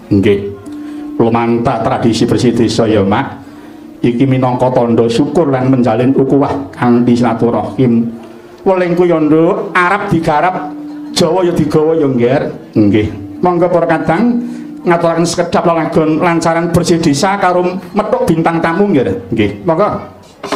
Nggih. Lumantah tradisi bersih desa ya, Mak. Iki minangka tandha syukur lan menjalin ukhuwah kanthi silaturahim. Welingku ya nduk, Arab digarap, Jawa ya digawa ya ngger. Nggih. Monggo para kadang ngaturaken sekedhap lelagon lancaran bersih desa karo methuk bintang tamu nggih. Nggih. Monggo.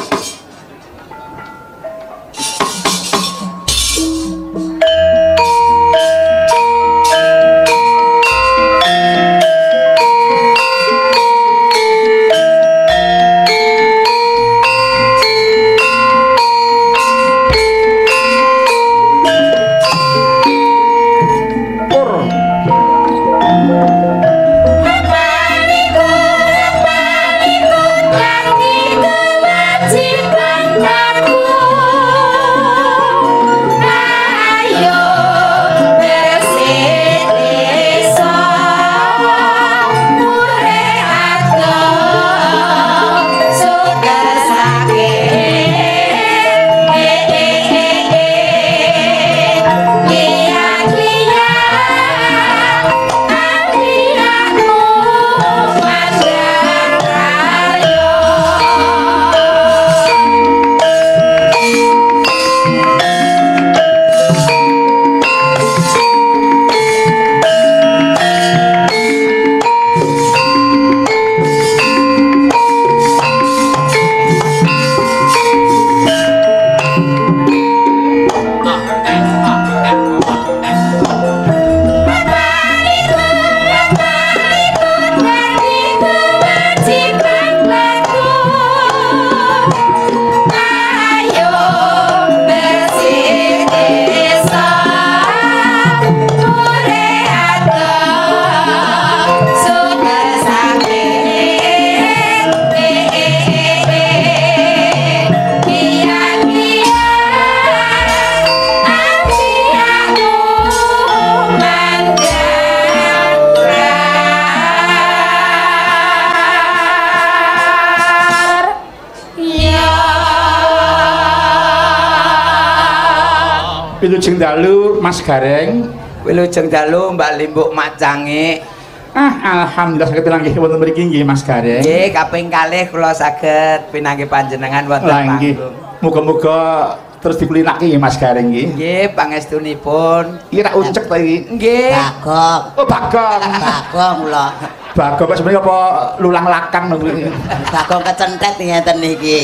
Wilujeng dalu Mas Gareng. Wilujeng dalu Mbak Limbuk Macange. Alhamdulillah saged langgih wonten mriki nggih Mas Gareng. Nggih, kaping kalih kula saged pinanggih panjenengan wonten panggung. Muga-muga terus dikulinake nggih Mas Gareng nggih. Nggih, pangestunipun. Iki rak uncek ta iki? Nggih. Bagong. Oh, Bagong. Bagong kula. Bagong kok sebenarnya apa lulang lakang lho kuwi. Bagong kecentet ngeten iki.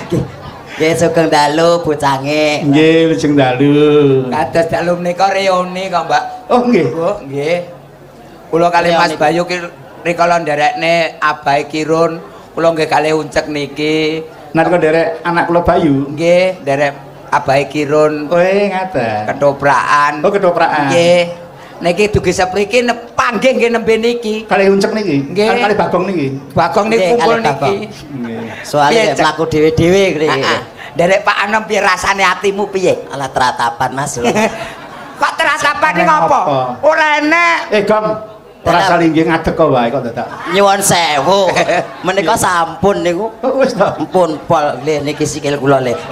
Nggih sugeng dalu bocange. Nggih wilujeng dalu. Kados dalu menika reuni kok, Mbak. Oh nggih. Bu, nggih. Kula kalih Mas Bayu ki rikala nderekne Abahe Kirun, kula nggih kalih uncek niki. Nalika nderek anak kula Bayu. Nggih, nderek Abahe Kirun. Oh ngaten. Ketoprakan. Oh ketoprakan. Nggih. Niki dugi sepriki panggih nggih nembe niki. Kalih uncek niki. Nggih. Kalih Bagong niki. Bagong niku kumpul niki. Soale mlaku dhewe-dhewe iki. Derek Pak Anom piye rasane atimu piye? Alah teratapan Mas. Kok teratapan iki ngopo? Ora enek. Gom. Ora salinggih ngadeg kok wae kok dadak. Nyuwun sewu. Menika sampun niku. Wis to. Ampun pol nggih niki sikil kula le.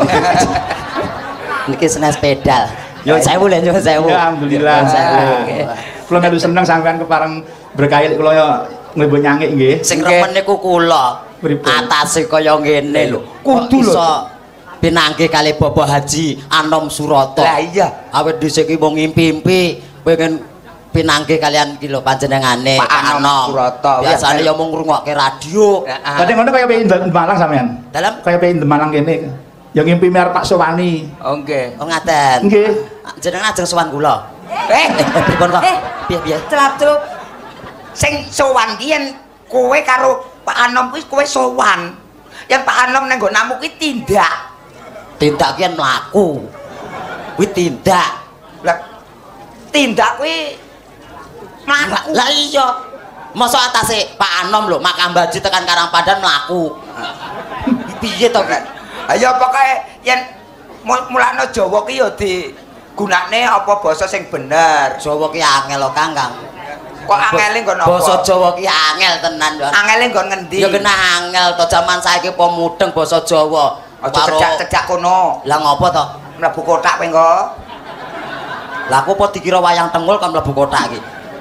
Niki senes pedal. Nyuwun sewu le nyuwun sewu. Alhamdulillah. Kula melu seneng sampean kepareng berkail kula ya mlebu nyangik nggih. Sing remen niku kula. Atase kaya ngene lho. Kudu lho. Pinanggih kali Bapak Haji Anom Surata. Lah iya. Awit dhisik iki wong ngimpi-impi pengen pinanggih kalian iki lho panjenengane Pak Anom Surata. Biasane ya mung ngrungokke radio. Dadi ngono kaya pengen Malang sampean. Dalam kaya pengen Malang kene. Ya ngimpi miar Pak Sowani. Oh nggih. Oh ngaten. Nggih. Jenengan ajeng sowan kula. Pripun kok? Piye-piye? Celap-celup. Sing sowan ki yen kowe karo Pak Anom kuwi kowe sowan. Yen Pak Anom nang nggonmu kuwi tindak. Tindak ki mlaku. Kuwi tindak. Lah tindak kuwi mlaku. Lah iya. Masa atase Pak Anom lho Makam Baji tekan Karangpadan mlaku. Piye to, Kak? Ayo pokoke yen mulane Jawa ki ya digunakne apa basa sing bener. Jawa ki angel lho, Kang. Kok angele nggon apa? Basa Jawa ki angel tenan, Don. Angele nggon ngendi? Ya kena angel to jaman saiki apa mudeng basa Jawa. Aja cecak-cecak kono. Lah ngopo to? Mlebu kotak kowe engko. Lah aku apa dikira wayang tengul kan mlebu kotak iki.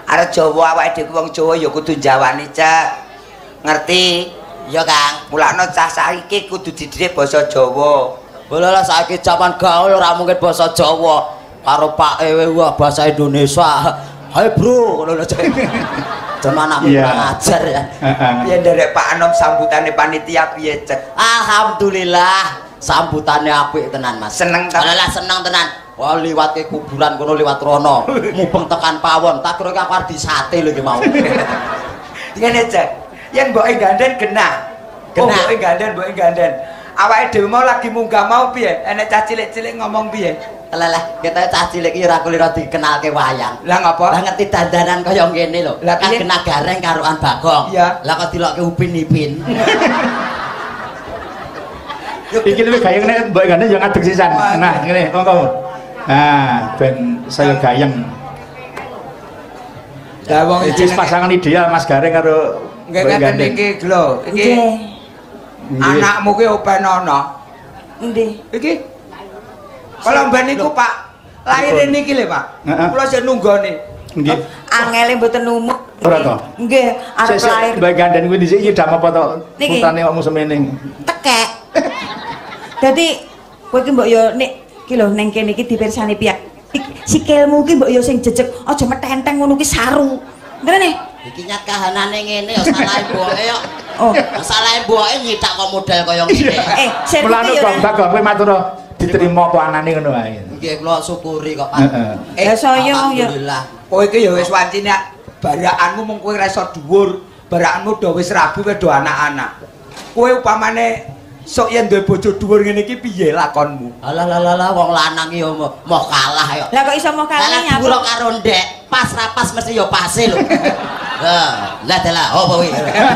Arep Jawa awake dhewe wong Jawa ya kudu njawani, Cek. Ngerti? Ya, Kang. Mulane cah saiki kudu dididik basa Jawa. Bola saiki zaman gaul ora mungkin basa Jawa. Karo Pak Ewe wah bahasa Indonesia. Hai, Bro, ngono lho, Cek. Cuman aku kurang ajar ya. Piye nderek Pak Anom sambutane panitia piye, Cek? Alhamdulillah, sambutannya apik tenan, Mas. Seneng ta? Alah seneng tenan. Wah, liwat ke kuburan kono liwat rono. Mubeng tekan pawon, tak kira aku arep disate lho iki mau. Ngene, Cek. Yen mboke ganden genah. Mboke ganden. Awake dhewe mau lagi munggah mau piye? Enek cah cilik-cilik ngomong piye? Lah, kita cah cilik iki ora kulira dikenalke wayang. Lah ngapa? Lah ngerti dandanan kaya ngene lho. Lah Kan piye? kena gareng karoan Bagong. Iya. Lah kok dilokke Upin Ipin. Iki luwih gayeng mbok gane yo ngadeg sisan. Nah, ngene monggo. Nah, ben saya gayeng. Lah wong Iki pasangan ideal Mas Gareng karo nggih ngeten iki lho. Iki anakmu ki open ana. Nggih. Iki kalau mben niku Pak lahir niki lho Pak. Kula sik nunggone. Nggih. Angele mboten numuk. Ora to. Nggih, arep lahir. Mbak Ganden kuwi dhisik nyidam apa to? Niki. Putane kok semene. Tekek. Dadi kowe iki mbok yo nek iki lho ning kene iki dipirsani pihak. Sikilmu ki mbok yo sing jejeg, aja metenteng ngono ki saru. Ngene. Iki nyat kahanane ngene ya salahe mboke yo. Oh, Salahe mboke nyitak kok model kaya ngene. servis Mulane yo. kok Mbak kowe matur diterima apa anane ngono wae. Nggih kula syukuri kok, Pak. Heeh. Ya saya yo. Alhamdulillah. Kowe iki ya wis wancine barakanmu mung kowe ra iso dhuwur, barakanmu do wis rabi kowe do anak-anak. Kowe upamane sok yen duwe bojo dhuwur ngene iki piye lakonmu? Alah wong lanang iki yo mau kalah yo. Lah kok iso mau kalah Kalah nyapa? dhuwur karo ndek, pas ra pas mesti yo pase lho. Lah dalah opo kuwi?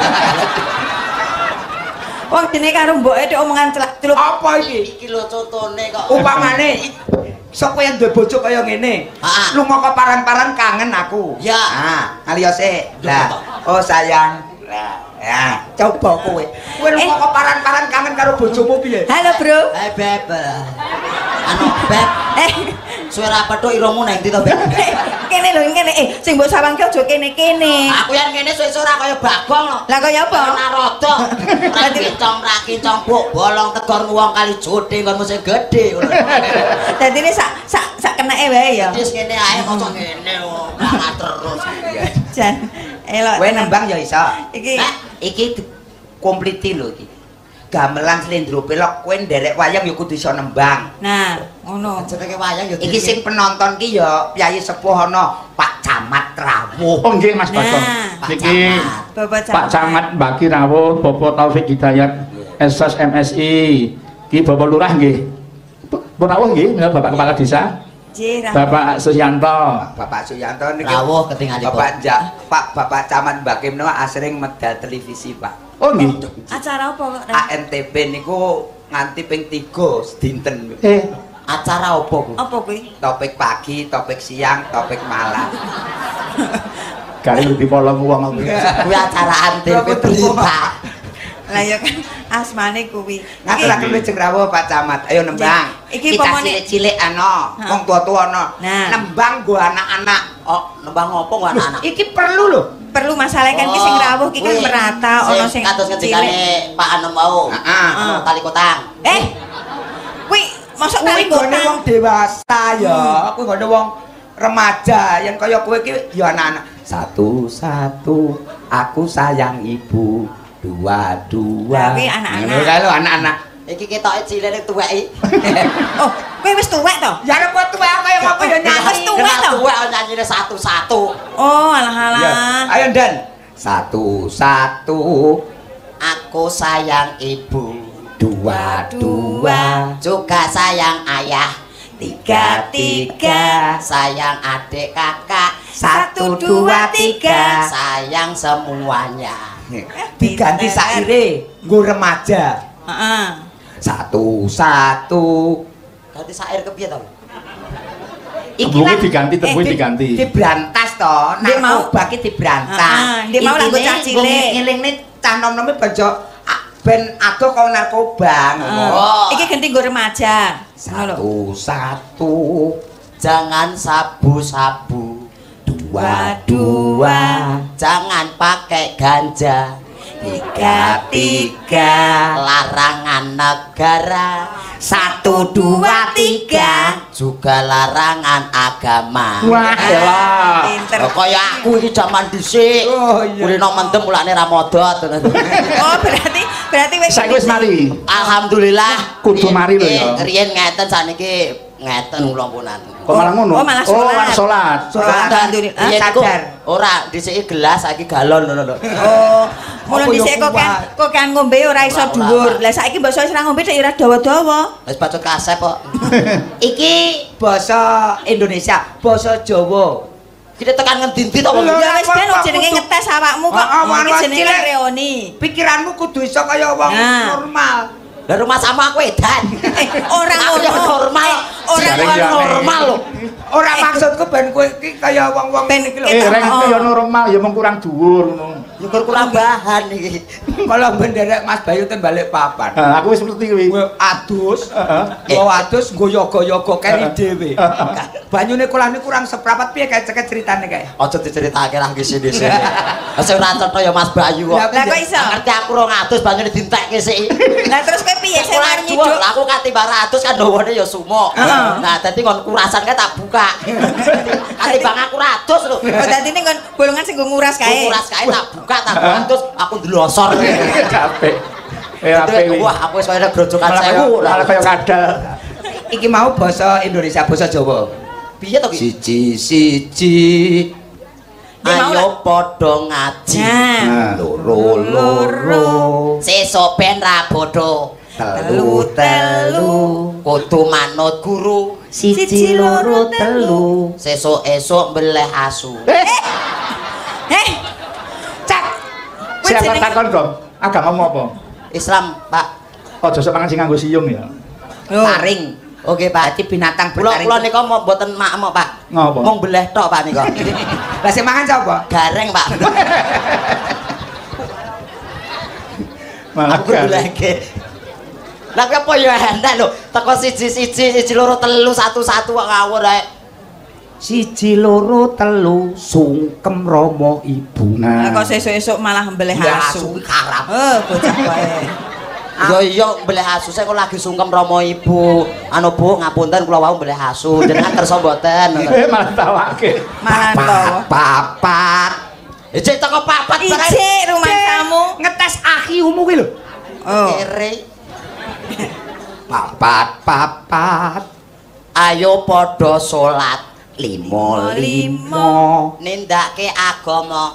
Wong dene karo mboke tok omongan celak-celuk. Apa iki? Iki lho contone kok. Upamane sok kowe yen duwe bojo kaya ngene. Heeh. Lunga ke paran-paran kangen aku. Ya. Nah, ngaliose. Lah, oh sayang. Lah, ya, coba kowe. Kowe lunga ke paran-paran kangen karo bojomu piye? Halo, Bro. Hai Beb. Anu Beb, suara apa tok iramu nang ndi to Beb? Kene lho, kene. Sing mbok sawangke aja kene-kene. Aku yang kene suwe ora kaya Bagong lho. Lah kaya apa? Narodo. Ra kincong buk bolong tegor wong kali jodhe kon sing gedhe ngono. Dadine sak kenake wae ya. Wis ngene ae kok ngene banget terus. Jan, elok. Kowe nembang ya iso. Iki Iki kompliti lho iki. Gamelan slendro pelok kowe nderek wayang ya kudu iso nembang. nah, ngono. Jenenge wayang ya Iki sing penonton ki ya Piyayi Sepuh ana Pak Camat Rawuh. Oh nggih Mas Bagong. Nah, Niki Bapak Pak Camat Mbaki Rawuh, Bapak Taufik Hidayat SS MSI. Ki Bapak Lurah nggih. Bapak Rawuh nggih, Bapak Kepala Desa. Bapak Suyanto. Bapak Suyanto niki Rawuh ketingalipun. Bapak Camat Mbaki menawa asring medal televisi, Pak. Oh nggih. Acara apa kok? ANTV niku nganti ping 3 sedinten. Acara opo ku? Apa kuwi? Topik pagi, topik siang, topik malam. Kali di polong wong aku. Kuwi acara antv berita. Lah ya kan asmane kuwi. Ngaturaken Lujeng Rawuh Pak Camat. Ayo nembang. Iki kita pomone cilik-cilik ana, wong tua-tua ana. Nah. Nembang go anak-anak. Oh, nembang opo kok anak-anak? Iki perlu lho. Perlu masalah kan ki sing rawuh ki kan merata ana sing kados ngejikane Pak Anom mau. Heeh. Tali kotang. Kuwi mosok tali Kuwi nggone kotang. wong dewasa ya. Kuwi nggone wong remaja yang kaya kowe iki ya anak-anak. Satu-satu aku sayang ibu. Dua-dua. Kuwi anak-anak. Ngono kae lho anak-anak. Iki ketoke cilene tuweki. Oh, kowe wis tuwek to? Ya nek kowe tuwek kaya ngopo ya nyanyi. Wis tuwek to? Tuwek nyanyine satu-satu. Oh, alah-alah. Ayo Dan. Satu-satu Aku sayang ibu. dua-dua Juga sayang ayah. Tiga. Sayang adik kakak. 1, 2, 3. Sayang semuanya. diganti saire nggo remaja. Heeh. Satu-satu Ganti sair kepiye to? Tembunge diganti, tembunge diganti. Dibrantas to, Ndek mau. narkoba ki dibrantas. Ndek mau langgo cah cilik. Ngelingne cah nom-nome bejo ben adoh karo narkoba ngono. Oh. Iki ganti nggo remaja. Ngono lho. Satu-satu Jangan sabu-sabu. 2 jangan pakai ganja. 3 larangan negara. 1 2 3 juga larangan agama. Wah, elah. Pinter. Kaya aku iki jaman dhisik. Oh iya. Kulino mendem mulane ra modot. Oh, berarti wis Saiki wis mari. Alhamdulillah. Kudu mari lho ya. Riyen ngeten saniki ngeten kula punan. Kok malah ngono? Oh, malah sholat. malah sholat. Alhamdulillah. Riyen iku sadar. ora dhisiki gelas saiki galon ngono lho. Oh, mulai Apa dhisik ya kok kan ngombe ora iso Ora, dhuwur. Lah saiki mbok ora ngombe nek ora dawa-dawa. Wis bacot kasep kok. Iki basa Indonesia, basa Jawa. Kita tekan ngendi-endi to. Lho, Ya wis ben Pak, jenenge kudu- ngetes awakmu kok. Wan Iki jenenge cilik. reoni. Pikiranmu kudu iso kaya wong Nah. normal. Lah rumah sama aku edan. Ora Aku ngono. ya normal. Ora Jarang normal lho. Ora maksudku ben kowe iki kaya wong-wong Ben iki lho. Reng ya normal ya mung kurang dhuwur ngono. Ya kurang bahan iki. Kalau benderek Mas Bayu ten balik papan. Aku wis ngerti kuwi. Kowe adus, Heeh. kowe adus nggo yoga-yoga keri dhewe. Banyune kulane kurang seprapat piye kae ceket ceritane kae. Aja diceritake ra ngisi-ngisi. Wis ora cetha ya Mas Bayu kok. Lah, Lah kok iso? Ngerti aku 200 banyune dintekke sik. Lah terus kowe piye sing mari Jual, nyiduk? aku katimbang 100 kan dawane ya sumo. Nah, dadi ngon kurasan kae tak buka. Katimbang aku 100 lho. Oh dadi ning kon bolongan sing nggo nguras kae. Kuras kae tak buka tak 200 aku ndelosor. Capek. Apik kuwi. Wah, aku wis kaya grojokan Malah 1000. malah kaya kadal. Iki mau basa Indonesia, basa Jawa. Piye to ki? Siji. Dia mau Ayo padha ngaji. Nah, Loro. Sesuk ben ra bodho. Telu. Kudu manut guru. Siji, loro, telu. Sesuk-esuk mbeleh asu. Cak. Kowe Siapa jenenge- takon, Dong? Agamamu apa? Islam, Pak. Aja sok mangan sing nganggo siung ya. Oh. Taring. Oke, Pak. Berarti binatang Kula bertaring. nika mau mboten mak-mak, Pak. Ngapa? Mung beleh tok, Pak nika. Lah sing mangan sapa? Gareng, Pak. Malah Aku belehke. Lah kok apa ya enak lho. Teko siji loro telu satu kok ngawur ae. Siji loro telu sungkem Rama Ibu. Lah Nah, kok sesuk-esuk malah mbeleh Ya asu. asu karam. Bocah wae. Yo iya mbeleh asu saya kok lagi sungkem Rama Ibu. Anu Bu, ngapunten kula wau mbeleh asu. Jenengan kersa mboten. malah tawake. Malah tawa. Papat. Ijik teko papat Ijik rumah kamu. Ngetes akiumu kuwi lho. Oh. kere. Papat. Ayo padha salat. 5 Limo. Nindake agama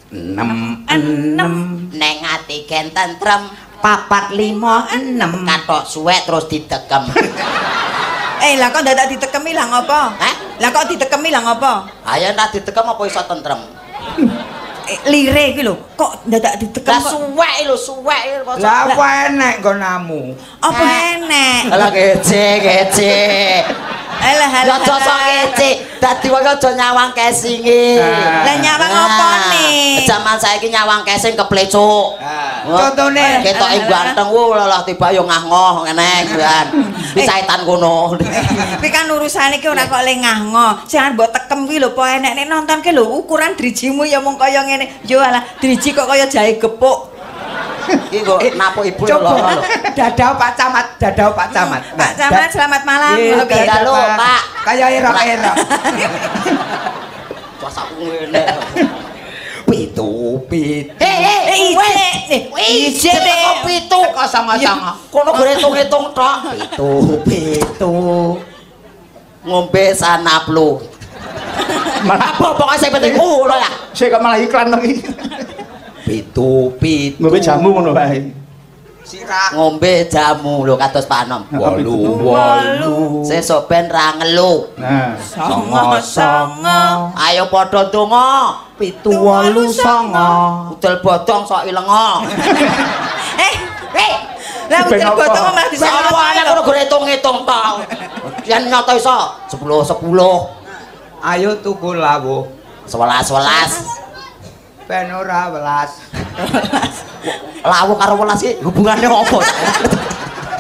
6 neng ati gen tentrem. 4 5 6. Katok suwek terus didekem. Lah kok dadak ditekemi lah ngopo? Hah? Lah kok ditekemi lah ngopo? Ayo ndak didekem apa iso tentrem? Lire iki lho, kok dadak ditekemi Lah kok? suwek. Lah apa enek nggonamu? Apa enek? Lah kece. Alah Ya aja sok kece. Dadi wae aja nyawang kesinge. Lah nyawang apa nih? Zaman saiki nyawang kesing keplecuk. Contone Ketoke ganteng lah tiba yo ngah-ngoh ngene kan. Dicaitan kono. Tapi kan urusane iki ora kok le ngah-ngoh. Sing arep mbok tekem kuwi lho po enek nek nonton ki lho ukuran drijimu ya mung kaya ngene. Yo alah driji kok kaya jahe gepuk. Iki kok napuk ibu lho. coba dadau Pak Camat. Pak Camat selamat malam. Iya, Oke. dadah. Halo, Pak. Kayak era-era. Pas aku ngene. Pitu. Ijik kok pitu Kok sama-sama. kono gue hitung-hitung tok. Pitu. Ngombe sanaplu. Malah Apa pokoknya saya penting lho ya. sik kok malah iklan lagi. Pitu. Ngombe jamu ngono wae. Sirah. Ngombe jamu lho kados Pak Anom. 8. Sesuk ben ra ngelu. Nah, Songo. Ayo padha ndonga. 7 8 9. Udel bodong sok ilenga. Lah Ben udah apa? botong malah bisa Sapa anak kono gue hitung-hitung tok. Yen nyoto iso 10. Ayo tuku lawuh. 11. Ben ora welas. Lawuh karo welas iki hubungane opo?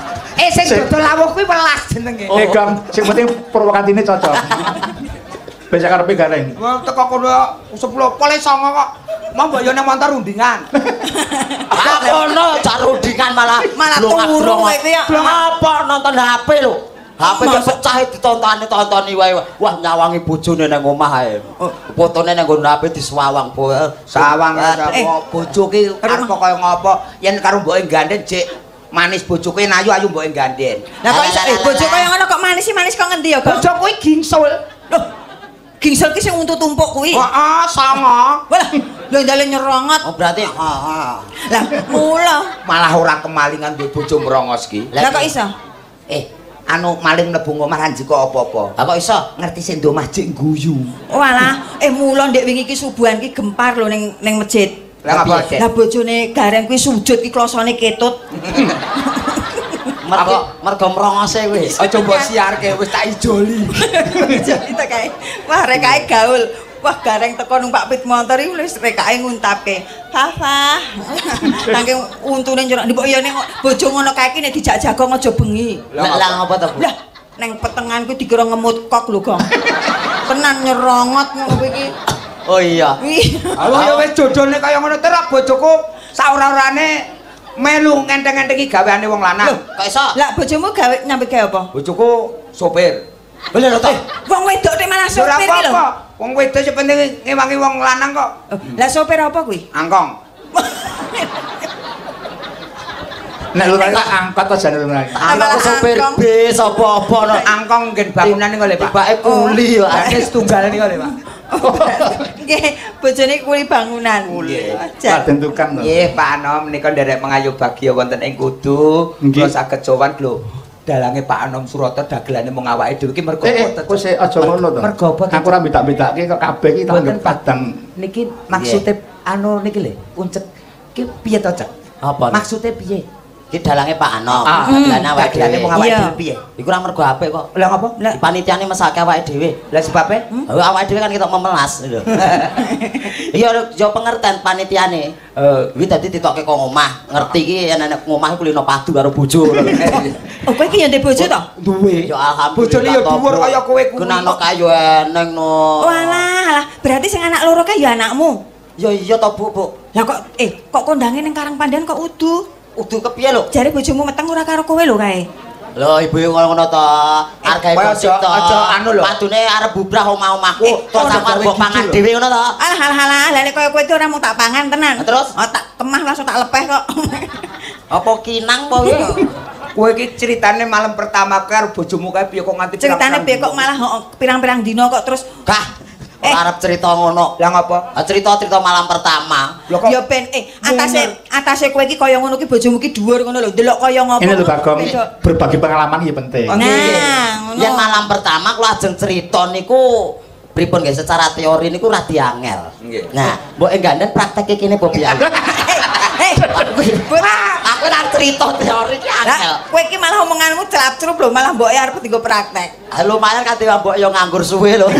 Sing dodol lawuh kuwi welas jenenge. Oh. Gang, sing penting Purwakantine cocok. Besok karepe gareng. Teko kono 10 pole 9 kok. Mau mbok yo nang montor rundingan. Kono jar rundingan malah turu kowe iki ya. Apa nonton HP lho. HP yo pecah ditontoni wae. Wah nyawangi bojone nang omah ae. Fotone nang nggon HP diswawang. Sawang sapa bojo ki arep kaya ngopo yen karo mboke gandhen jek manis bojoku ayu mboke gandhen. Lah kok iso bojo kaya ngono kok manis kok ngendi ya, Kang? Bojo kuwi gingsul. Loh, gingsul ki sing untu tumpuk kuwi. Heeh, sama. Walah, lho ndale nyerongot. Oh berarti heeh. Lah, mula Malah ora kemalingan duwe bojo merongos ki. Lah kok iso? Anu maling mlebu omah ra njiko apa-apa. Lah kok iso Ngerti sing ndo masjid guyu. Walah, mula ndek wingi ki subuhan ki gempar lho ning masjid. Lah apa, Dek? Lah bojone gareng kuwi sujud ki klosone ketut. mergo merongose wis. Aja mbok siarke wis tak ijoli. Jadi tak kae. Wah, rekae gaul. Wah, gareng teko numpak pit motor iki wis rekae nguntapke. Hafa. Saking untune njero mbok ya ning bojo ngono kae ki nek dijak jagong aja bengi. Lah ngopo to, Bu? Lah, ning petengan kuwi dikira ngemut kok lho, Gong. Tenan nyerongot ngono kuwi iki. Oh iya. Aku ya wis jodone kaya ngono terus bojoku saora-orane melu ngenteng-entengi gaweane wong lanang. Lho, kok iso? Lah bojomu gawe nyambut gawe apa? Bojoku sopir. Bener to? Wong wedok nek malah Ora sopir iki lho. apa-apa. Wong wedok sing penting ngewangi wong lanang kok. Lah sopir apa kuwi? Angkong. Nek lu tak angkot aja nek lu. Anak sopir bis apa-apa no. Angkong ngen bangunan niku lho, Pak. Tibake kuli yo. Ane setunggal niku lho, Pak. Nggih, bojone kuli bangunan. Laden tukang to. Nggih, Pak Anom menika nderek mengayu bagya wonten ing Kudu. Kula saged sowan lho. Dalange Pak Anom Surata dagelane mung awake dhewe iki mergo apa? Kok sik aja ngono to. Mergo apa? Aku ora bedak-bedake kok kabeh iki tak anggap padang. Niki maksude anu niki lho, uncek. Ki piye to, Cek? Apa? Maksude piye? Ki dalange Pak Anom. Dagelane awake dagelane mung awake Iya. dhewe piye? Iku ora mergo apik kok. Lah ngapa? Di panitiane mesake awake dhewe. Lah sebabe? Awake dhewe kan ketok memelas lho. Iya yo pengertian panitiane. Kuwi dadi ditokke kok omah. Ngerti iki nek omah kulino padu karo bojo. Oh, kowe iki ya ndek bojo to? Duwe. Yo alhamdulillah. Bojone yo dhuwur kaya kowe kuwi. Kenano kayu eneng no. Walah, berarti sing anak loro kae ya anakmu. Yo iya to, Bu. Lah kok kok kondange ning Karangpandan kok udu? Udu kepiye lho? Jare bojomu meteng ora karo kowe lho kae. Lho ibu ngono to. Argae gosip to. Aja anu lho. Padune arep bubrah omah-omahku. Terus sampean mbok pangan dhewe ngono to. Alah, lah nek kowe iki ora mau tak pangan tenan. Terus? Oh, tak kemah langsung tak lepeh kok. Apa kinang apa ya? Kowe iki ceritane malam pertama karo bojomu kae piye kok nganti Ceritane piye kok malah pirang-pirang dina kok terus Kah. Ora arep cerita ngono. Lah ngapa? Cerita-cerita malam pertama. ya ben atase kowe iki kaya ngono ki bojomu ki dhuwur ngono lho. Delok kaya ngopo. Ini lho Bagong, berbagi pengalaman iki penting. Nah, ngono. Yen malam pertama kula ajeng cerita niku pripun nggih secara teori niku radi angel. Nggih. Nah, mbok engganden praktek kene apa piye? Aku nang cerita teori ki angel. Lah, kowe iki malah omonganmu celap-celup lho, malah mboke arep dienggo praktek. Lumayan kan mbok yo nganggur suwe lho.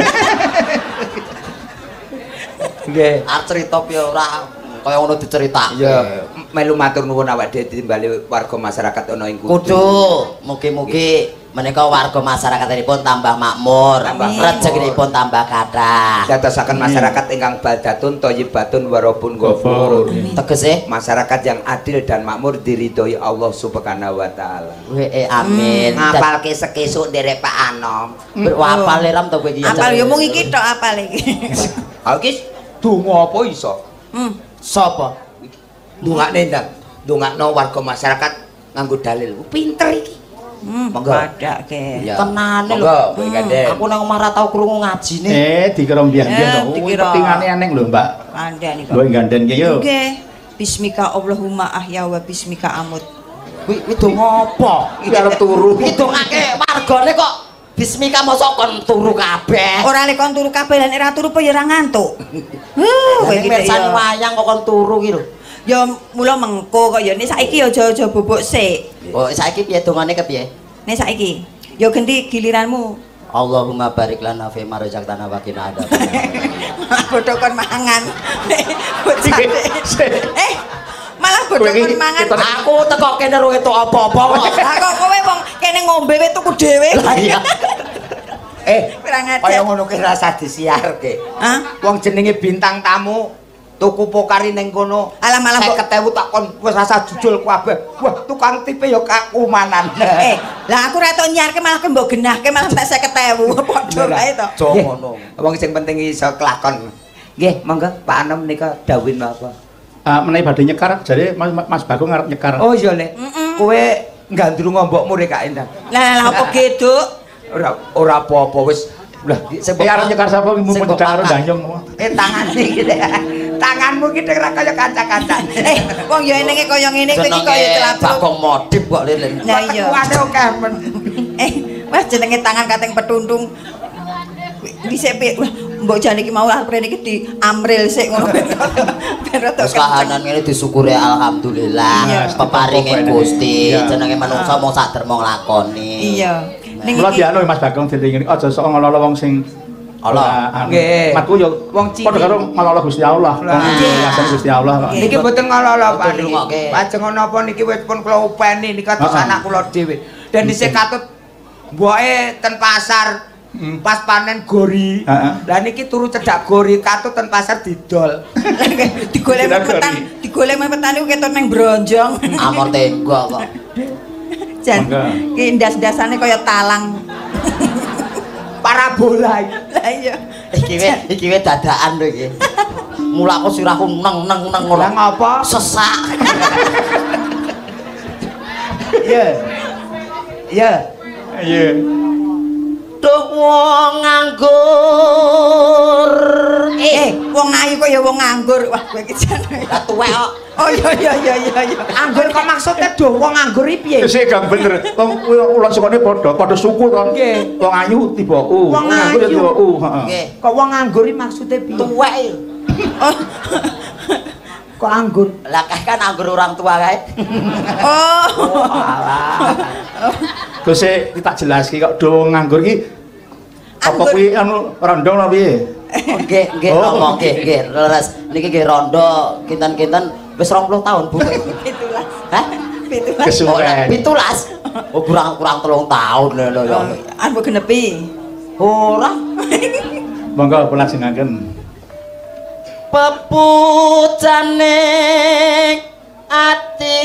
Nggih. Arep cerita piye ora kaya ngono diceritake. Ya, melu matur nuwun awak dhewe ditimbali warga masyarakat ana ing Kudu mugi-mugi menika warga masyarakatipun tambah makmur, rezekinipun tambah kathah. dadosaken masyarakat ingkang badatun thayyibatun warabun ghafur. Tegese Masyarakat yang adil dan makmur diridhoi Allah Subhanahu wa taala. amin. Ngapalke sekesuk nderek Pak Anom. Apal ram to kowe iki. Apal yo mung iki tok apal iki. Ha iki donga apa iso? Sapa? Ndongakne ndang. Ndongakno warga masyarakat nganggo dalil. Pinter iki. Monggo. Padake. Ya. Tenane lho. Monggo, kowe gandeng. Aku nang omah ra tau krungu ngajine. Dikira mbiyen-mbiyen to. dikira. Ketingane eneng lho, Mbak. Pandai nih Kowe ganden ki yo. Nggih. Bismika Allahumma ahya wa bismika amut. Kuwi donga apa? Iki arep turu. Iki dongake wargane kok bismika mosok kon turu kabeh. Ora lek kon turu kabeh lan ora turu apa ya ora ngantuk. Kowe Nek iki mirsani ya. wayang kok kon turu ki lho. Ya mula mengko kok ya nek saiki ya aja bobok sik. Oh, saiki piye dongane kepiye? Nek saiki ya ganti giliranmu. Allahumma barik lana fi ma razaqtana wa qina adzaban. Bodho kon mangan. Malah bodho kon mangan. Aku teko kene ora entuk apa-apa kok. Lah kok kowe wong kene ngombe wis tuku dhewe. Lah iya. kurang ajar. Kaya ngono ki rasa disiarke. Hah? Wong jenenge bintang tamu tuku pokari ning kono. Alah malah 50.000 tak kon wis rasa jujul kabeh. Wah, tukang tipe ya kakumanan. Lah aku ra tok nyiarke malah mbok genahke malah tak 50.000. Padha kae to. Jo ngono. Wong sing penting iso kelakon. Nggih, monggo Pak Anom nika dawuh apa? Menawi badhe nyekar jare Mas Bagong arep nyekar. Oh iya, Le. Kowe nggandrung mbokmu rek kae ndang. Lah apa geduk? Ora apa-apa wis. Lah, sing arep nyekar sapa mung cedhak karo Danyong. Tangan iki. Tanganmu ki ora kaya kanca-kancane. Wong ya enenge kaya ngene kowe iki kaya celapuk. Bagong modip kok lele. Lah iya. Kuwate akeh men. Wes jenenge tangan kateng petuntung. Dhisik wah mbok jane iki mau arep rene iki di amril sik ngono. Ben rada kahanan ngene disyukuri alhamdulillah. Peparinge Gusti. Jenenge manungsa mung sak dermo nglakoni. Iya. Ning kula dianu Mas Bagong dilingi aja sok ngelolo wong sing Allah. Nggih. Matku yo wong cilik padha karo ngelolo Gusti Allah. Nggih, Gusti Allah. Niki mboten ngelolo Pak. Ngrungokke. Lajeng napa niki wis pun kula upeni nika terus anak kula dhewe. Dan dhisik katut mboke ten pasar pas panen gori. Lah niki turu cedhak gori katut ten pasar didol. Digolek mepetan iku keton nang bronjong. Amor tenggo kok. Jan ki ndas-ndasane kaya talang. Parabola. Lah iya. Iki wis dadakan lho iki. Mulaku sirahku neng ngono. Lah ngapa? Sesak. Iya. Iya. Iya. Duh wong nganggur. Wong ayu kok ya wong nganggur. Wah, kowe iki jan. Lah tuwek kok. Oh iya. Anggur kok maksudnya do wong nganggur iki piye? Sik gak bener. Wong kula sukane padha suku to. Nggih. Wong ayu tiba u. Wong nganggur ya ayu. tiba u, heeh. Nggih. Kok wong nganggur iki maksudnya piye? Tuwek. Kok anggur? Lah kan anggur orang tua kae. Oh. Alah. Terus tak jelaski kok do nganggur iki apa kuwi anu rondo lho piye? Nggih, ngomong nggih. Leres niki nggih rondo kinten-kinten wis 20 tahun Bu. 17. Hah? 17. Kesuwen. 17. Oh kurang 3 tahun lho ya. Arep genepi. Ora. Monggo kula jenengaken. Peputane ati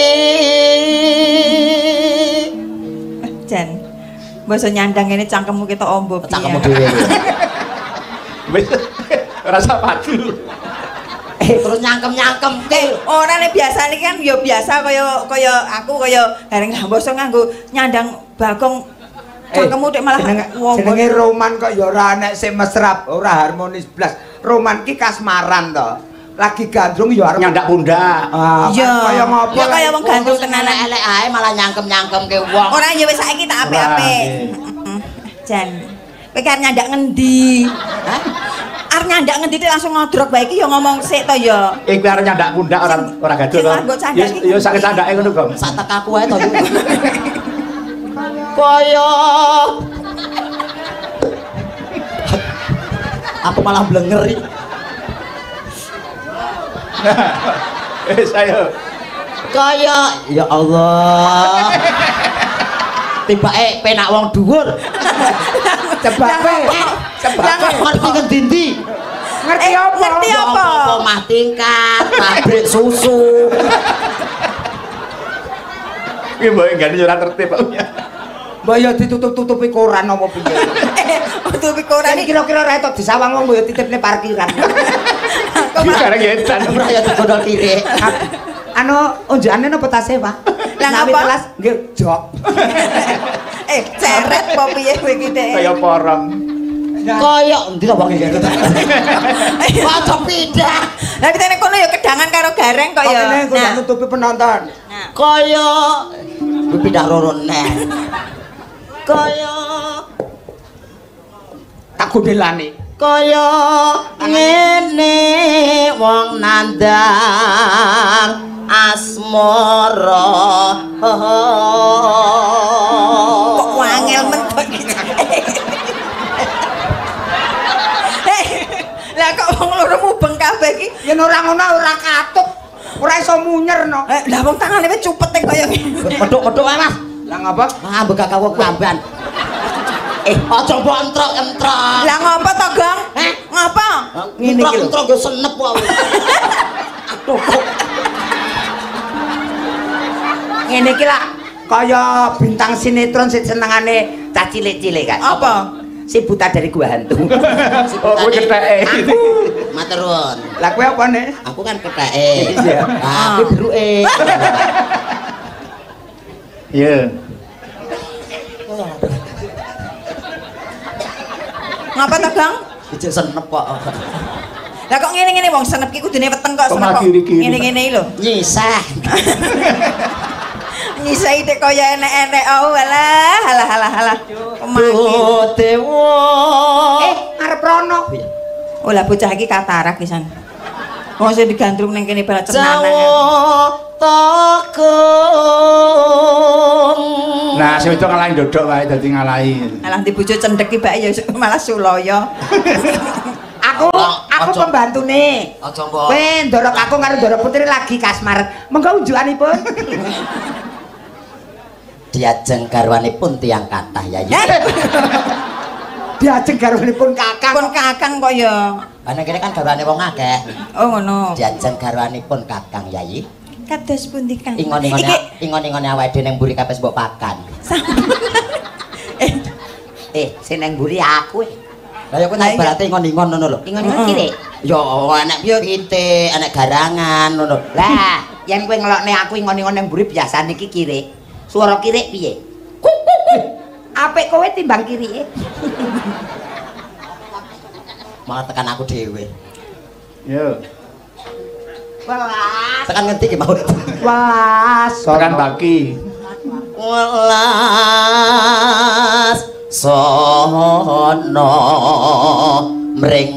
Jan. Basa nyandang ini cangkemmu kita ombo piye. cangkemmu dhewe. Wis rasa padu. Terus nyangkem-nyangkem Ora nek biasane kan ya biasa kaya aku kaya gareng Lamboso nganggo nyandang Bagong cangkemmu nek malah jenenge roman kok ya ora enek sing mesra, ora harmonis blas. Roman ki kasmaran to. Lagi gandrung ya arep Nyandak pundak. Iya. Kaya ngopo? Ya kaya wong gandrung tenan. elek ae malah nyangkem-nyangkemke wong. Ora ya wis saiki tak apik-apik. Jan. Kowe kan nyandak ngendi? Hah? Arep nyandak ngendi langsung ngodrok bae iki ya ngomong sik to ya. Kuwi arep nyandak pundak ora gaduh to. Ya sak candake ngono, Gong. Sak tekaku ae to. Kaya aku malah blenger iki. Saya Kaya ya Allah. Tibake penak wong dhuwur. Cebape. Ngerti ngendi-endi? Ngerti apa? Ngerti apa? Omah tingkat, pabrik susu. iki mbok enggane ora tertib kok. Mbok ya ditutup-tutupi koran apa piye? Tutupi koran Ini kira-kira ra etok disawang wong mbok ya titipne parkiran. Sekarang ya edan. Ora ya digondol kiri. Anu unjukane napa tase, Pak? Lah Nawi ngapa? telas nggih jok. ceret apa piye kowe iki Dek? Kaya porong. Kaya endi to wong iki? Aja pindah. Lah kita kono ya kedangan karo gareng kok ya. Kene kudu nutupi penonton. Kaya pindah roro neh. Kaya Tak godelane. kaya ngene wong nandang asmara. Kok wangel mentok iki. Lah kok wong loro mubeng kabeh iki. Yen ora ngono ora katut. Ora iso munyerno. Lah wong tangane wis cupet kaya ngene. Pedhuk-pedhuk ae Mas. Lah ngapa? Ah mbegak kawok lamban. Aja mbok entrok-entrok. Lah ngopo to, Gong? Ngopo? Ngene iki lho. Entrok yo senep wae. Aduh. Ngene iki lah kaya bintang sinetron sing senengane cah cilik-cilik kan. Apa? Si buta dari gua hantu. Si Oh, kowe ketheke. Aku matur nuwun. lah kowe apa nek? Aku kan ketheke. Iya. Ah, kuwi beruke. Iya. Ngapa to, Gong? Ijek senep kok. Lah kok ngene-ngene wong senep ki kudune weteng kok senep kok. Ngene-ngene iki lho. Nyisah. Nyisai tek kaya enek-enek oh alah. Dewa. Arep rono. Oh lah bocah iki katarak pisan. Wong sing digandrung ning kene bala cenanan. Nah, sing itu ngalahi ndodok wae dadi ngalahi. Alah di bojo cendhek ki bae ya malah sulaya. Aku pembantune. Aja mbok. Kowe ndorok aku karo ndorok putri lagi kasmar. Monggo unjukanipun. Diajeng garwanipun tiyang kathah Yayi. Diajeng garwanipun kakang. Pun kakang kok ya. Ana kene kan garwane wong akeh. Oh ngono. Diajeng garwanipun kakang Yayi. Kados pundi Kang? Ingon-ingone awake dhewe ning mburi kapes mbok pakan. Sing nang mburi aku. Lah ya kuwi nek berarti ingon-ingon ngono lho. Ingon-ingon kire. Ya enek piye kite, enek garangan ngono. Lah, yen kowe ngelokne aku ingon-ingon nang mburi biasane iki kire. Suara kire piye? Apik kowe timbang kirike. Malah tekan aku dhewe. Yo. Welas. Tekan ngendi ki mau? Welas. Tekan baki. Welas sono mring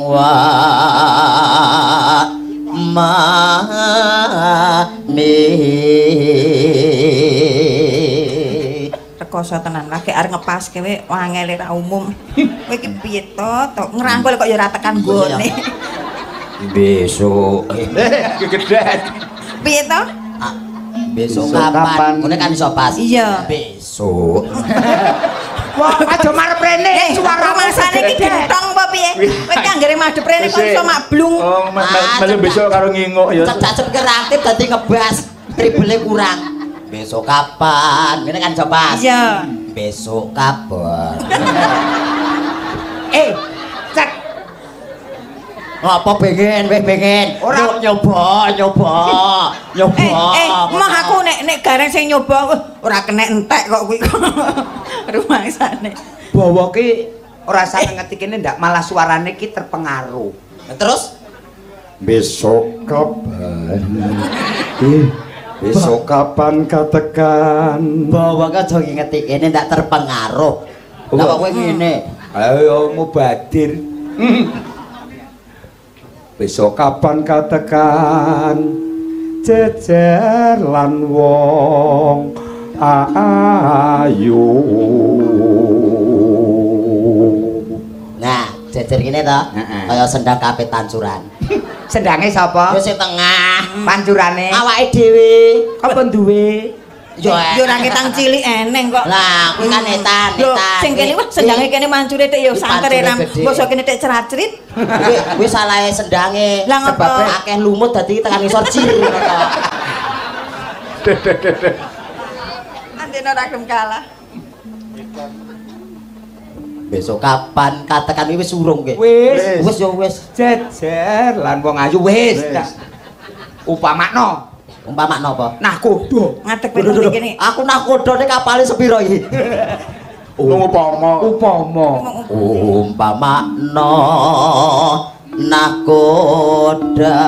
Rekoso tenan lagi arep ngepaske we wangele ra umum. Kowe iki piye to? Ngrangkul kok ya ora tekan gone. Besok. Gegedhet. Piye to? Besok Besok kapan? kapan? Ngene kan iso pas. Iya. Besok. Wah, aja marep rene. Suara masane iki gentong apa piye? Kowe ki anggere madhep rene kok iso mablung. Oh, melu besok karo nginguk ya. Cecak kreatif dadi ngebas. Tribele kurang. Besok kapan? Ngene kan iso pas. Iya. Besok kapan? Cek. Apa pengen, weh pengen. Ora nyoba. Mah aku nek gareng sing nyoba ora kena entek kok kuwi. Rumangsane. Bawa ki ora sak ngerti kene ndak malah suarane ki terpengaruh. Terus Besok kapan? Besok kapan katakan? bawa aja ngerti kene ndak terpengaruh. Lah kok kowe ngene. Ayo mubadir. Besok kapan katakan? Jejer lan wong ayu. Nah, jejer kene to. Kaya sendang kapit tancuran. Sendange sapa? Yo sing tengah. Pancurane. Awake dhewe. Apa duwe? Yo ora ketang cilik eneng kok. Lah, kuwi kan etan. Sing kene wah sendange kene mancure tek ya sangkere ram. Basa kene tek cerat-cerit. Kuwi salahe sendange. Lah, ngapa? Sebabe akeh lumut dadi tekan ngisor cir ngono to. Andene ora gelem kalah. Besok kapan katakan wis urung ge. Wis yo wis. jejer lan wong ayu wis. Upamakno. Umpamakno apa? Nahkoda. Ngadeg kowe kene. Aku nakodane kapale sepiro iki? Upama. Umpamakno nakoda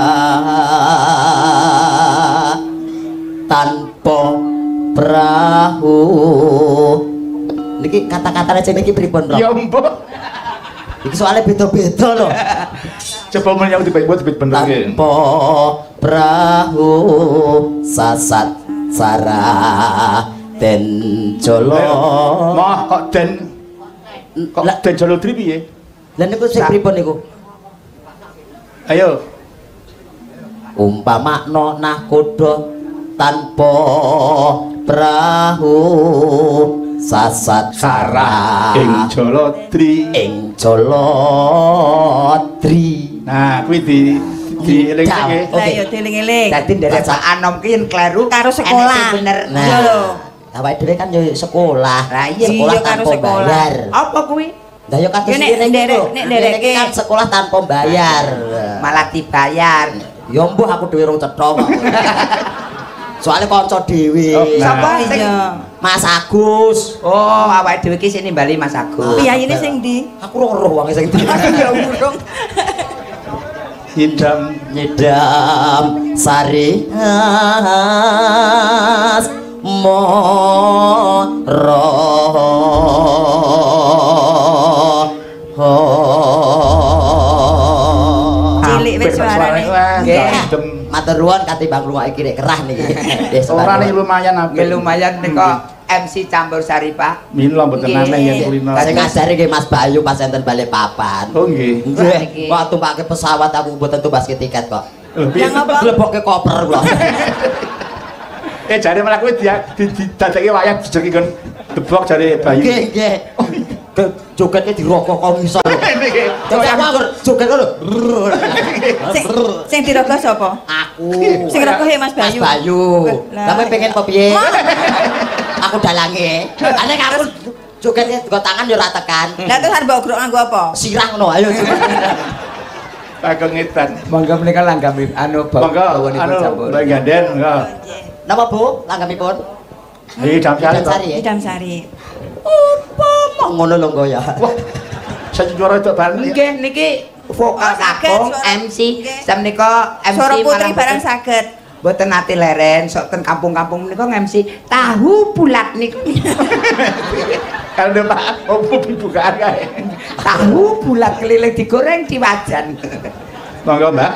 tanpa perahu. Niki kata-katane sing niki pripun, Bro? Ya mbok. Iki soalnya beda-beda loh. Coba men yang dibuat bener iki. Tanpa perahu sasat sara den jolo. Mah kok den jolo tri piye? Lah niku sing pripun niku? Ayo. Umpamakna nahkoda tanpa perahu sasat sarah ing Jaladri nah kuwi dieling iki lah ya dieling-eling dadi nderek Pak Anom ki yen kleru karo sekolah bener nah awake dhewe kan yo sekolah lah iya sekolah tanpa bayar apa kuwi lah yo kan nderek kan sekolah tanpa bayar malah dibayar yo mbuh aku dhewe rong cetha soalnya kanca dhewe sapa sing Mas Agus oh awake dhewe ki sini bali Mas Agus piyayine sing ndi aku ora weruh wong sing ndi ya urung nyidam sari moro cilik wis suarane nggih matur nuwun katimbang lunga iki rek kerah niki ora nih lumayan apik lumayan nika MC Campur Sari Pak mila mboten aneh yen kulino sing ngajari nggih Mas Bayu pas enten Balikpapan oh nggih nggih kok tumpake pesawat aku mboten tumbaske tiket kok yang apa mlebokke koper kula jare malah kowe didadekke wayang dijeki kon gebok jare Bayu nggih jogetnya dirokok kok ngisor tapi aku anggar joget lho sing dirokok sapa? Aku sing rokok ya Mas Bayu Mas Bayu tapi pengen piye aku dalange ane aku jogetnya nggo tangan yo ora tekan lah terus arep mbok grok nganggo apa? sirah ngono ayo Bagong edan monggo menika langgami anu monggo anu Mbak Ganden monggo napa Bu langgamipun Idam Sari apa ngono lho kok ya wah saya juara itu bareng nggih niki vokal kakung MC samnika MC suara putri barang saged mboten nate leren sok ten kampung-kampung menika MC tahu bulat niku kalau Pak opo bukaan kae tahu bulat keliling digoreng di wajan monggo Mbak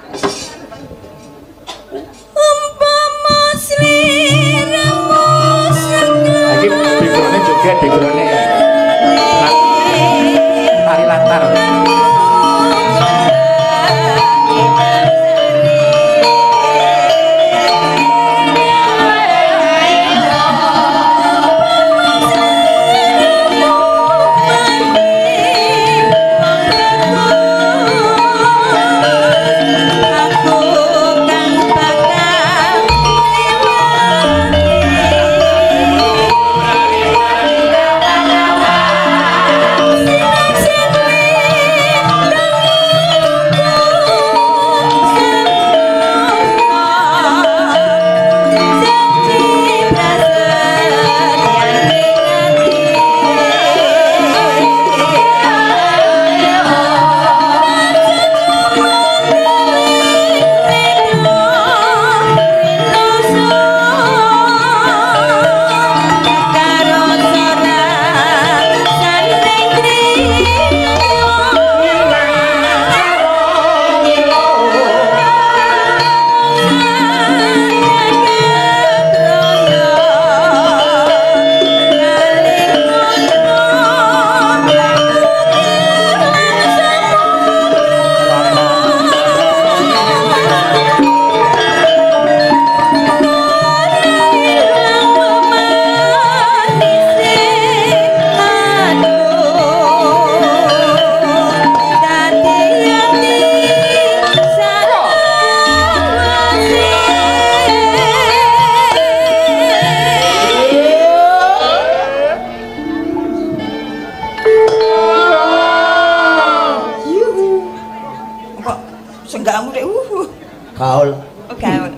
umpama sliramu iki background-e joget background-e tari latar gaul gaul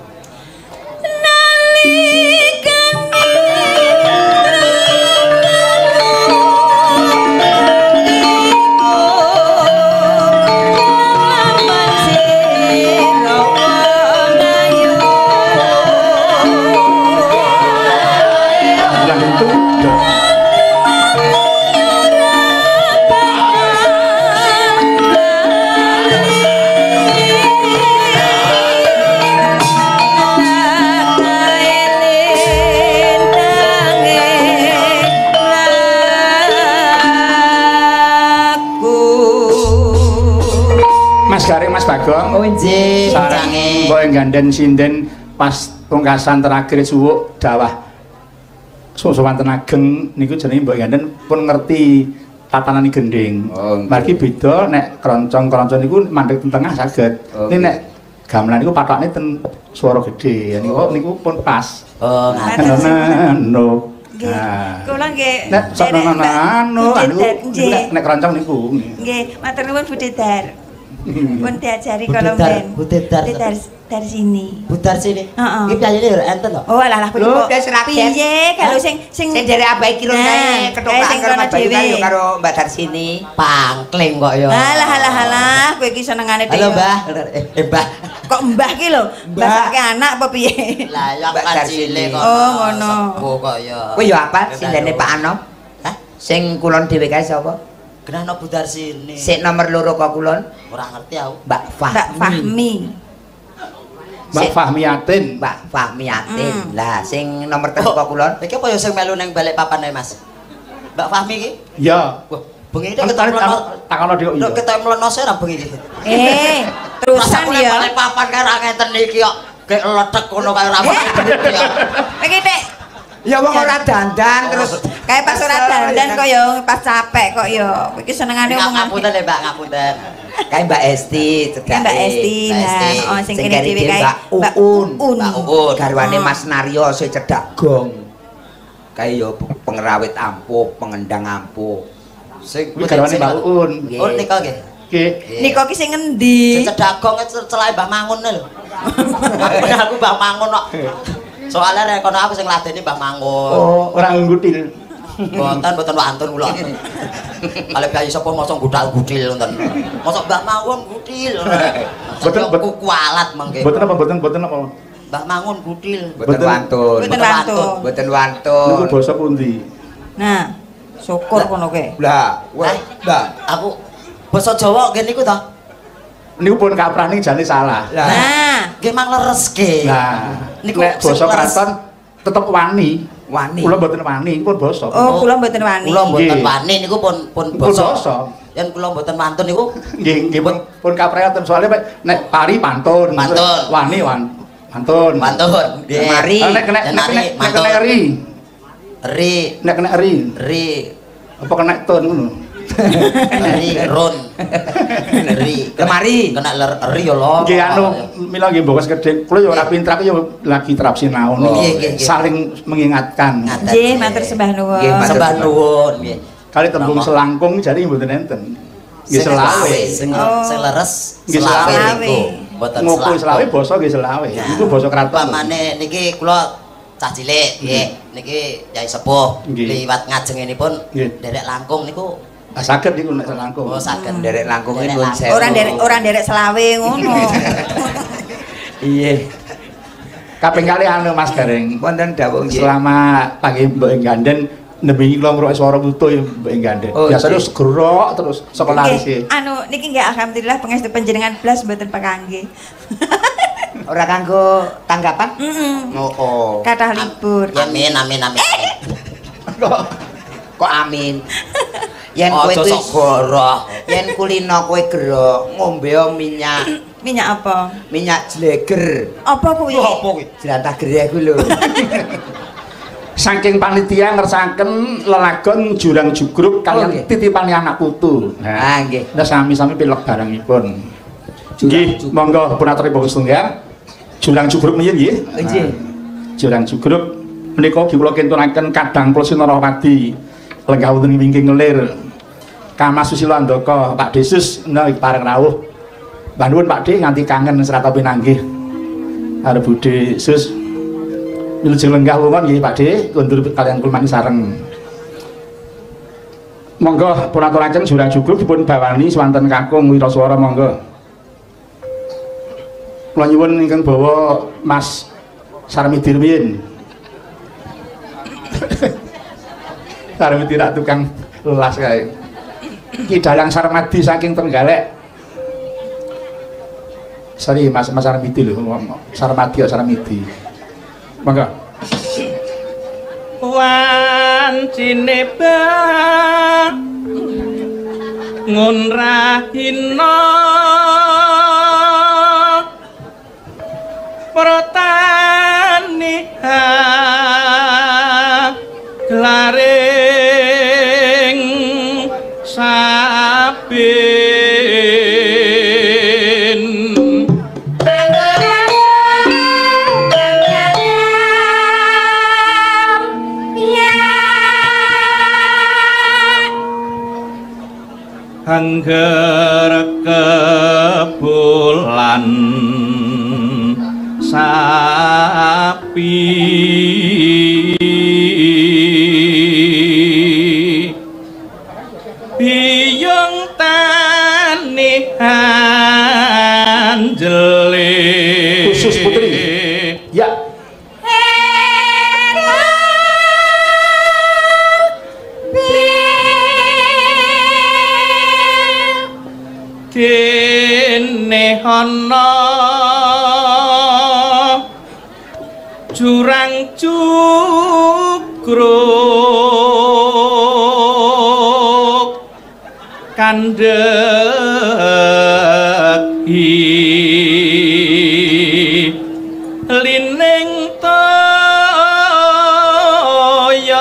Bagong. Oh nggih, sarange mbok ganden sinden pas pungkasan terakhir suwuk dawah Sowanten ageng niku jenenge Mbok Ganden pun ngerti tatanan gending. Margi beda nek kroncong-kroncong niku mandheg teng tengah saged. Ini nek gamelan niku pathokne ten swara gedhe. Niku pun pas. Oh, ngaten. Nggih. Kula nggih. Nek nek kroncong niku. Nggih, matur nuwun Budedar. Pun diajari kula men. Budedar dari sini. Budar sini. Heeh. Iki piyane lho enten to? Oh alah lho wis rakyat. Piye kalau sing derek abahe kira kae kethokan karo Mas Bayu karo karo Mbak Darsini. Pangkling kok ya. Alah kowe iki senengane dhewe. Halo Mbah. Mbah. Kok mbah ki lho? Mbahake anak apa piye? Lah ya kacile kok. Oh ngono. Sepuh kok ya. Kowe ya apa sindene Pak Ano? Hah? Sing kulon dhewe kae sapa? Genahno Budar sini. Sik nomor 2 kok kulon? Ora ngerti aku. Mbak Fahmi. Mbak Fahmiatin. Mbak Fahmiatin. Lah sing nomor 3 kok kulon? Iki apa ya sing melu ning Balikpapan ae Mas? Mbak Fahmi iki? Ya. Wah, bengi iki ketemu takono dhek iya. Ketemu lenose ra bengi iki. Terusan ya. Balikpapan kae ra ngeten iki kok. Kayak ledek ngono kae ra bengi iki. Iki Dik. Ya wong ora dandan terus kayak pas ora dandan kok ya pas capek kok ya. Iki senengane omongan. Ngapunten ya Mbak, ngapunten. Kayak Mbak Esti, Kayak Mbak Esti. Nah, sing kene dhewe kae Mbak Uun. Mbak Uun. Garwane Mas Naryo sing cedak gong. Kayak ya pengerawit ampuh, pengendang ampuh. Sing garwane Mbak Uun. Oh nika nggih. Nggih. Nika ki sing endi? Sing cedak gong celahe Mbah Mangun lho. Aku Mbah Mangun kok. Soalnya rek kono aku sing ngladeni Mbah Mangun. Oh, ora nggutil. Mboten wantun kula. Kalih bayi sapa mosok gudal-gudil wonten. Mosok Mbah Mangun gudil. Mboten kualat mangke. Mboten apa? Mbah Mangun gudil. Mboten wantun. Mboten wantun. Mboten wantun. Niku basa pundi? Nah, syukur kono ke. Lah, Aku basa Jawa nggih niku to. Niku pun kaprane jane salah. Nah, nggih mang leres nggih. Nah, niku nek basa kraton tetep wani. Kula mboten wani, pun basa. Oh, kula mboten wani. Kula mboten wani niku pun basa. Yen kula mboten mantun niku nggih pun kapreten soalnya nek pari pantun. Wani mantun. Nggih. Mari. Nek kena ri. Nek kena ri. Apa kena tun ngono? Ron. Lemari. Kena ri ya lho. Nggih anu mila nggih mbokos gedhe. Kula ya ora pinter aku ya lagi terap sinau. Saling mengingatkan. Nggih, matur sembah nuwun. Sembah nuwun nggih. Kali tembung selangkung jare mboten enten. Nggih selawe. Sing leres selawe niku. Mboten ngoko selawe basa nggih selawe. Niku basa kraton. Pamane niki kula cah cilik nggih. Niki Yai Sepuh liwat ngajengenipun derek langkung niku saged niku nek selangkung. Oh saged derek langkung nuwun sewu. Ora derek selawe ngono. Iya. Kaping kali anu Mas Gareng. Wonten dawuh nggih. Selama panggih Mbok Ganden nembe kula ngrok swara putu ya Mbok Ganden. Biasane gerok terus saka larise. Anu niki nggih alhamdulillah pangestu panjenengan blas mboten pakangge. Ora kanggo tanggapan? Oh. Kathah libur. Amin. Kok amin. Yen kowe sok goroh. Yen kulino kowe gero ngombe minyak. Minyak apa? Minyak jleger. Apa kuwi? Apa kuwi? Jlantah gereh kuwi lho. Saking panitia ngersaken lelagon jurang jugruk kaliyan titipane anak putu. Nah, nggih. Nah sami-sami pilek barangipun. Nggih, monggo punaturipun setunggal. Jurang jugruk niki nggih. Nggih. Jurang jugruk menika kula kintunaken kadang kula Sinarowadi lenggah wonten wingking ngelir. Kamas Susilo Andaka, Pak Desus menawi pareng rawuh. Mbah nuwun Pak De nganti kangen serata pinanggih. Arep budhe Sus. Wilujeng lenggah wonten nggih Pak De kondur kaliyan kulmani sareng. Monggo punaturaken jurang jugruk dipun bawani swanten kakung wiraswara monggo. Kula nyuwun ingkang bawa Mas Sarmidi rumiyin. Sarmidi rak tukang lelas kae. Ki Dalang Sarmadi saking Trenggalek. Sorry Mas Sarmidi lho, Sarmadi kok Sarmidi. Monggo. Wancine bang ngun rahina prataniha laring sabin angger kebulan sapi biyong tanihan jele khusus putri ya kene ana jurang cukruk kandheki lining toya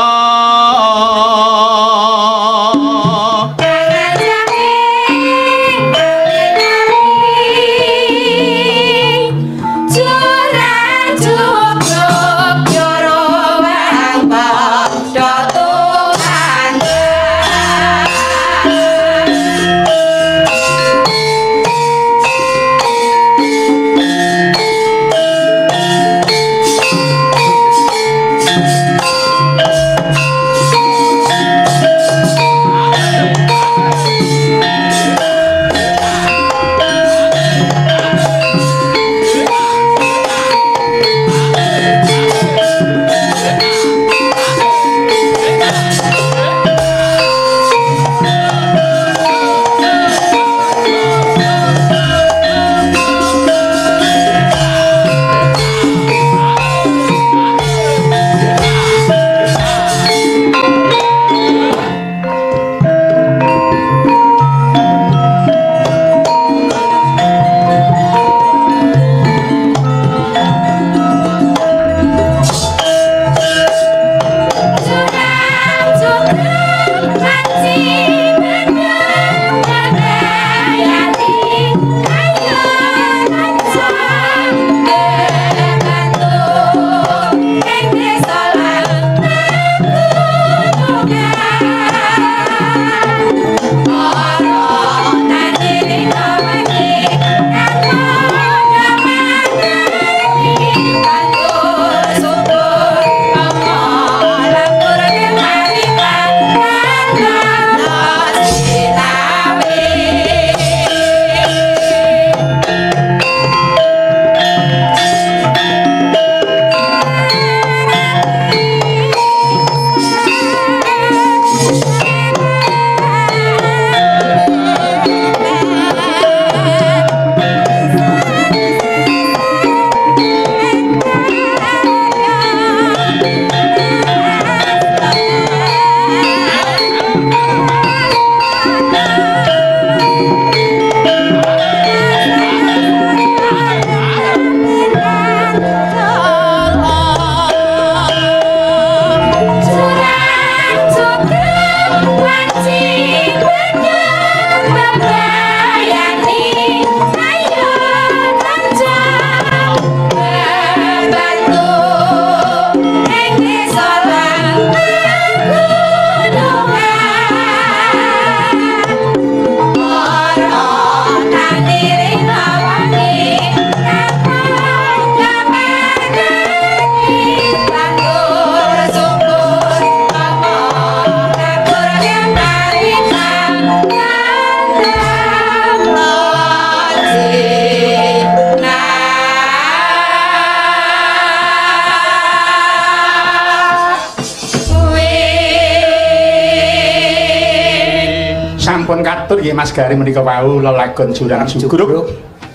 sampun katur nggih Mas Gari menika wau lelagon Jurang Jugruk.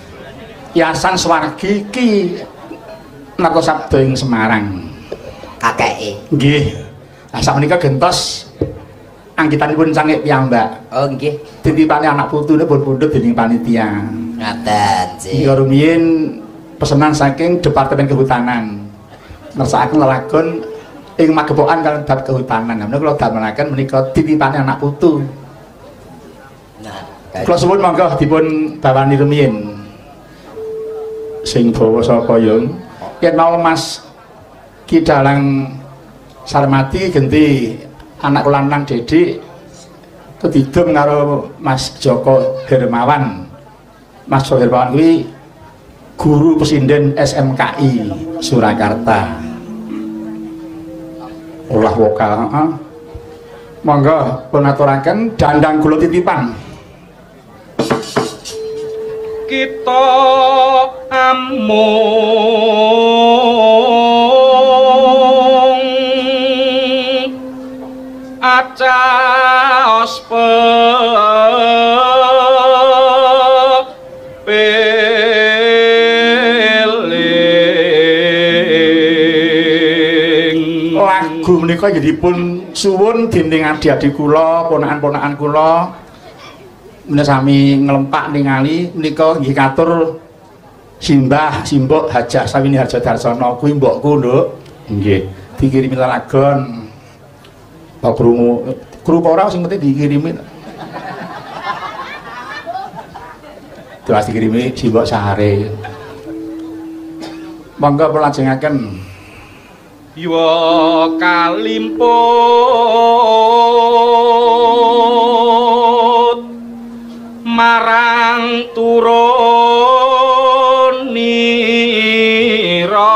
Yayasan Swargi Ki Nartasabda ing Semarang. Kakeke. Nggih. Lah sakmenika gentos anggitanipun cangik piyambak. Oh nggih. Dititipane anak putune pun pundhut dening panitia. Ngaten, Cik. Nika rumiyin pesenan saking Departemen Kehutanan. Nersakaken lelagon ing magepokan kalian bab kehutanan. Nah, kula damelaken menika titipane anak putu. Nah, kula suwun monggo dipun bawani rumiyin. Sing bawa sapa ya? Yen mau Mas Ki Dalang Sarmati genti anak kula lanang Dedik kedidum karo Mas Joko Hermawan. Mas Joko Hermawan kuwi guru pesinden SMKI Surakarta. Olah vokal, monggo pun aturaken dandang kula titipan. Kita amung acaos peling. Lagu menika dipun suwun dening adik-adik kula, ponakan-ponakan kula. Menika sami nglempak ningali menika nggih katur simbah simbok Hajah Sawini Harjo Darsono kuwi mbokku Nduk. Nggih, dikirimi lalagon. Pak krungu ora sing penting dikirimi. Terus dikirimi simbok sahare. Monggo pelajengaken. Yuwa kalimput marang turunira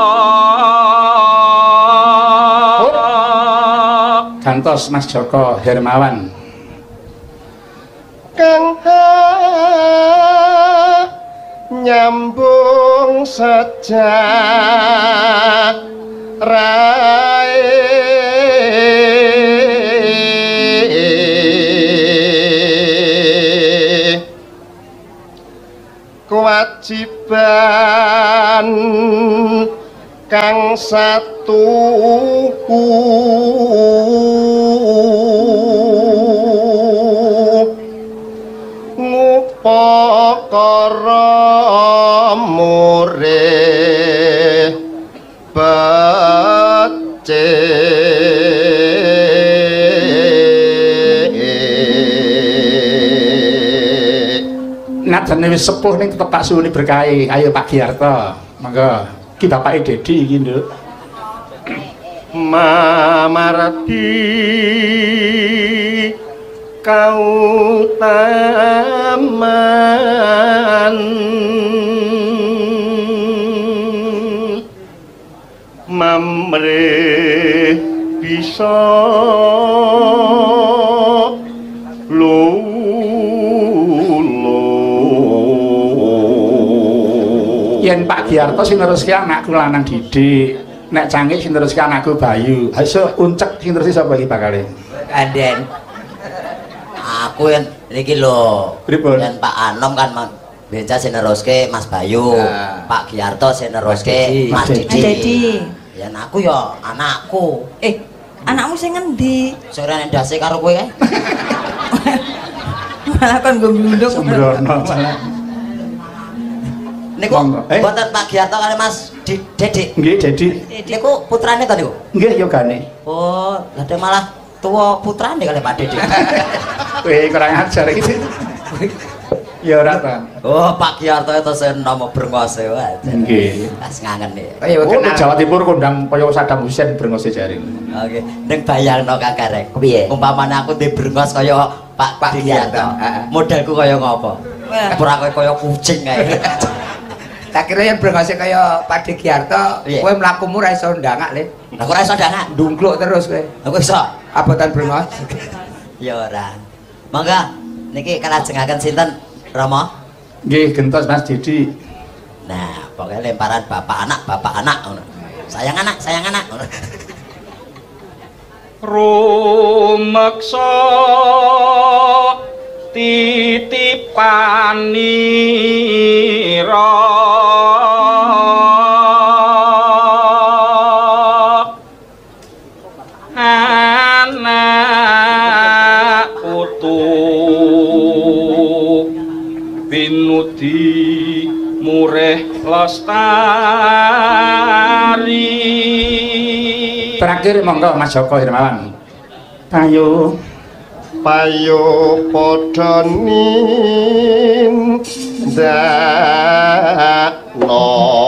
gantos Mas Joko Hermawan kang nyambung sejak rae kewajiban kang satu ngupakara murih bace nadane wis sepuh ning tetep tak suwuni berkahi. Ayo Pak Giarto, monggo ki bapake Dedi iki Nduk. Mamarti kautaman mamre bisa yen Pak Giarto sing neruske anakku lanang Didik, nek Cangik sing neruske anakku Bayu. Haso uncek sing nerusi sapa iki bakale? Anden. Aku yang niki lho. Pripun? Yen Pak Anom kan benca sing neruske Mas Bayu. Pak Giarto sing neruske Mas Didi. Yen aku ya anakku. Anakmu sing ngendi? Sing rene ndase karo kowe kae. Malah kon nggo glunduk. Sembrono malah. Niku mboten Pak Giarto kali Mas Dedik. Nggih, Dedi. Niku putrane ta niku? Nggih, yogane. Oh, lha malah tuwa putrane kali Pak Dedik. Kowe kurang ajar iki. Ya ora ta. Oh, Pak Giarto itu sen nama brengose wae. Nggih. Pas ngangen nih. Oh, Jawa Timur kondang kaya Saddam Hussein brengose jare. Oke, ning bayangno kakarek. Piye? Umpamane aku di brengos kaya Pak Giarto. Modelku kaya ngopo? Ora kaya kucing kae. Tak kira yang brengose kaya Pak Giarto, kowe mlakumu ra iso ndangak le. Lah kok ora iso ndangak? Ndungkluk terus kowe. Lah kok iso? Abotan brengos. Ya ora. Mangga niki kalajengaken sinten Rama? Nggih, gentos Mas Didi. Nah, pokoknya lemparan bapak anak ngono. Sayang anak ngono. Rumeksa titipanira anak utuh pinudi mureh lestari Terakhir monggo Mas Joko Hermawan. Payu padha nindakno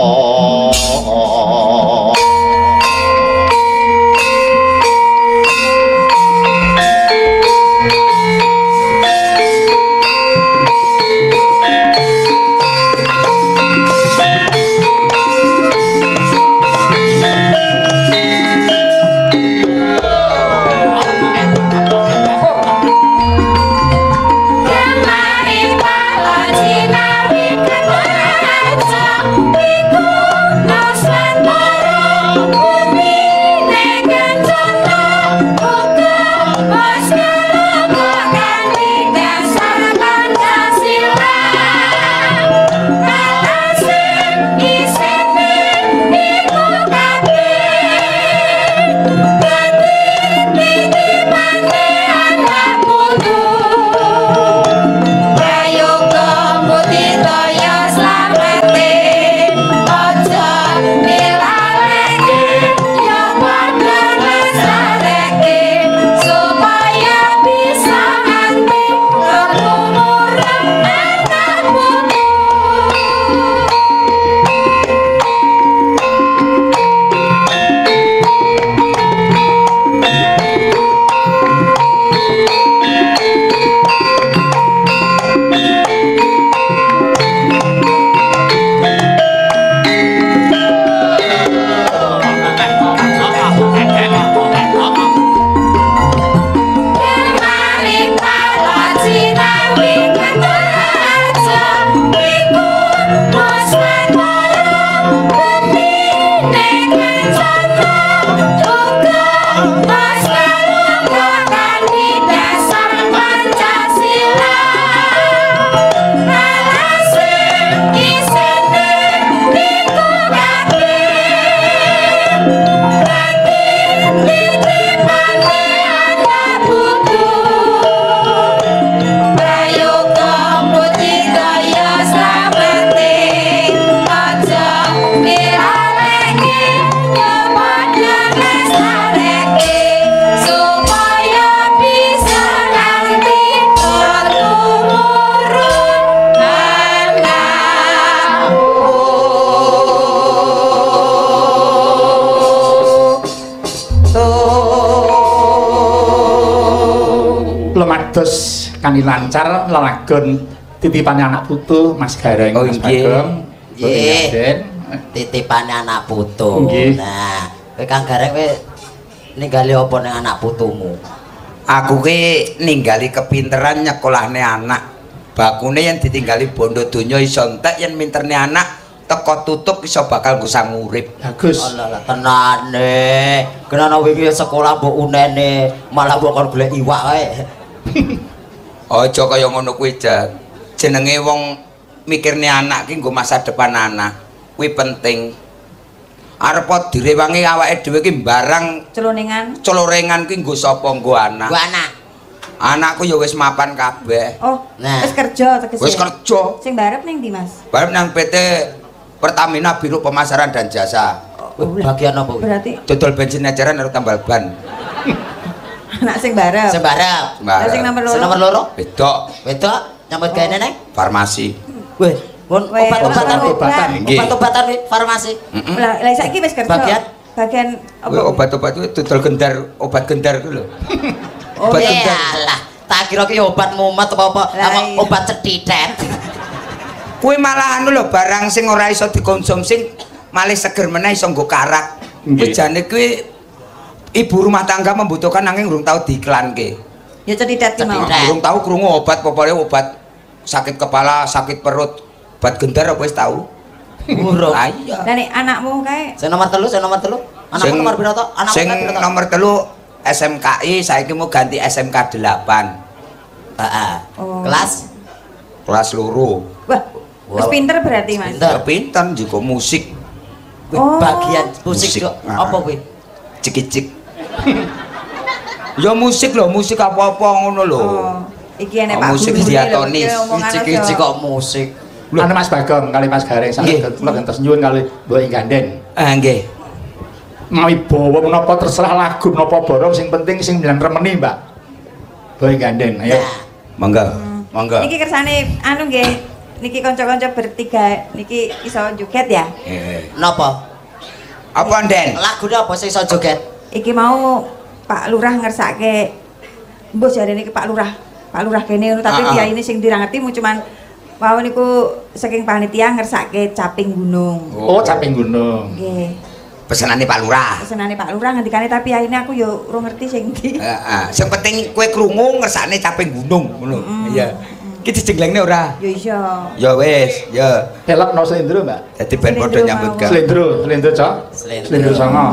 Lumados kanthi lancar lelagon titipane anak putu Mas Gareng Mas Bagong. Nggih. Titipane anak putu. Nah, kowe Kang Gareng kowe ninggali apa ning anak putumu? Aku ki ninggali kepinteran nyekolahne anak. Bakune yen ditinggali bondo donya iso entek, yen minterne anak teko tutup iso bakal gusang urip. Bagus. Alah tenane. Kenana wingi sekolah mbok unene, malah mbok kon golek iwak kae. Aja kaya ngono kuwi, Jak. Jenenge wong mikirne anak ki nggo masa depan anak. Kuwi penting. Arep direwangi awake dhewe ki barang celorengan ki nggo sapa nggo anak. Nggo anak. Anakku ya wis mapan kabeh. Oh, nah. Wis kerja tegese. Wis kerja. Sing barep ning ndi, Mas? Barep nang PT Pertamina Biro Pemasaran dan Jasa. Bagian apa kuwi? Berarti dodol bensin ajaran karo tambal ban. anak sing barep. Sing barep. Sing nomor 2. Sing nomor 2? Wedok. Wedok nyambut gawe neng? Farmasi. Weh, obat-obatan obat-obatan farmasi. Lah saiki wis kerja. Bagian apa? Obat-obat itu dodol gendar, obat gendar ku lho. Oh iyalah, tak kira ki obat mumet apa obat cethitet. Kuwi malah anu lho, barang sing ora iso dikonsumsi malih seger meneh iso nggo karak. Kuwi jane kuwi ibu rumah tangga membutuhkan nanging urung tau diiklanke. Ya cethitet ki mau. Urung tau krungu obat pokoke obat sakit kepala, sakit perut, obat gendar apa wis tau? Urung. Iya. Lah nek anakmu kae sing nomor 3, Anakmu nomor piro to? Anakmu sing nomor 3 SMKI saiki mau ganti SMK 8. Heeh. Kelas loro. Wah, wis pinter berarti, Mas. Pinter juga musik. Bagian musik apa kuwi? Cik-cik. Ya musik lho, musik apa-apa ngono lho. Iki enek Pak musik diatonis. Cik-cik kok musik. Anu Mas Bagong kali Mas Gareng saged kula gantos nyuwun kali Mbok Ganden. Nggih. mawi bawa menapa terserah lagu menapa barang sing penting sing njenengan remeni Mbak. Boy gandeng ayo. Monggo. Monggo. Niki kersane anu nggih. Niki kanca-kanca bertiga niki iso joget ya. Napa? Apa Den? Lagune apa sing iso joget? Iki mau Pak Lurah ngersake mbok jare niki Pak Lurah. Pak Lurah kene ngono tapi dia ini sing dirang ngerti mu cuman wau niku saking panitia ngersake Caping Gunung. Oh, Caping Gunung. Nggih. Pesenane Pak Lurah. Pesenane Pak Lurah ngendikane tapi akhirnya aku yo ora ngerti sing ndi. Heeh. Sing penting kowe krungu ngersakne Caping Gunung ngono. Iya. Iki dijenglengne ora? Yo iya. Ya wis, ya. Helokno slendro, Mbak. Dadi ben padha nyambut gawe. Slendro, Cok. Slendro songo.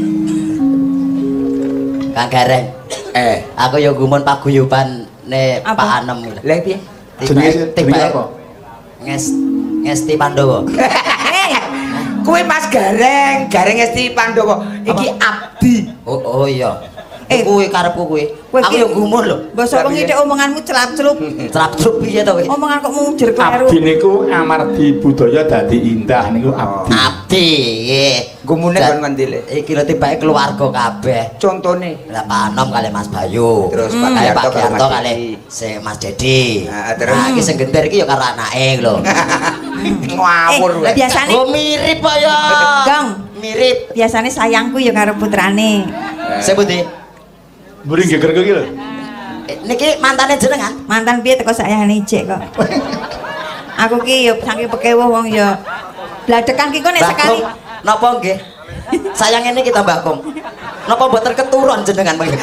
Kang Gareng. Aku yo gumun paguyubane Pak Anem. Lha piye? Jenenge apa? Ngesti Pandowo. Kowe Mas Gareng, Gareng Esti Pandowo. Iki Abdi. Oh iya. Kuwi karepku kuwi. Aku yo gumun lho. Basa wong iki omonganmu celap-celup. Celap-celup piye to kuwi? Omongan kok mujur kleru. Abdi niku amargi budaya dadi indah niku abdi. Abdi. Gumune kon ngendile. Iki lho tibake keluarga kabeh. Contone Lah Pak Anom kali Mas Bayu. Terus Pak Yarto kali Mas Dedi. Terus iki sing genter iki ya karo anake lho. Ngawur. Biasane Oh mirip kok ya. Gang, mirip. Biasane sayangku ya karo putrane. Sing pundi? Mburi geger iki lho. Niki mantane jenengan? Mantan piye teko sayangane ijek kok. Aku ki ya saking pekewo wong ya bladekan ki kok nek sekali. Napa nggih? Sayang ini kita Mbak Kong. Napa mboten keturun jenengan mengke?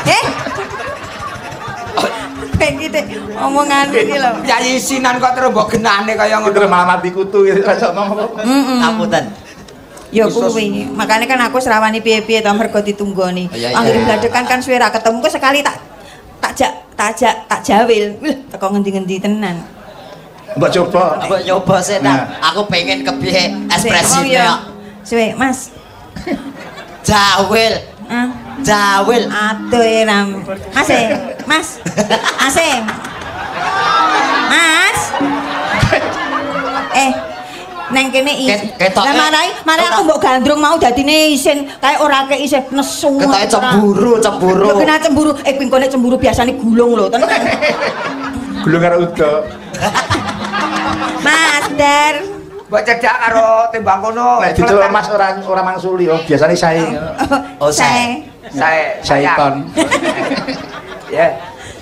Kayak gitu omongan iki lho. Yayi Sinan kok terus mbok genane kaya ngono. Terus malah mati kutu rasa ngomong apa. Ngapunten. Ya kuwi, makanya kan aku serawani piye-piye to mergo ditunggoni. Anggere bladekan kan suwe ra ketemu kok sekali tak jawil. Teko ngendi-ngendi tenan. Mbak coba. Mbak nyoba setan. Aku pengen kepiye ekspresine. Suwe, Mas. Jawil. Jawil. Aduh eram. Mas. Mas. Neng kene ketok. Lah marai aku mbok gandrung mau dadine isin kae ora kek isih nesu. Ketoke cemburu. Lho kena cemburu. Pingkone cemburu biasane gulung lho, tenan. Gulung karo uga. Mas Dar. Mbok cedak karo timbang kono. Nek diceluk Mas ora mangsuli, biasane sae. Oh sae. Saiton. Ya.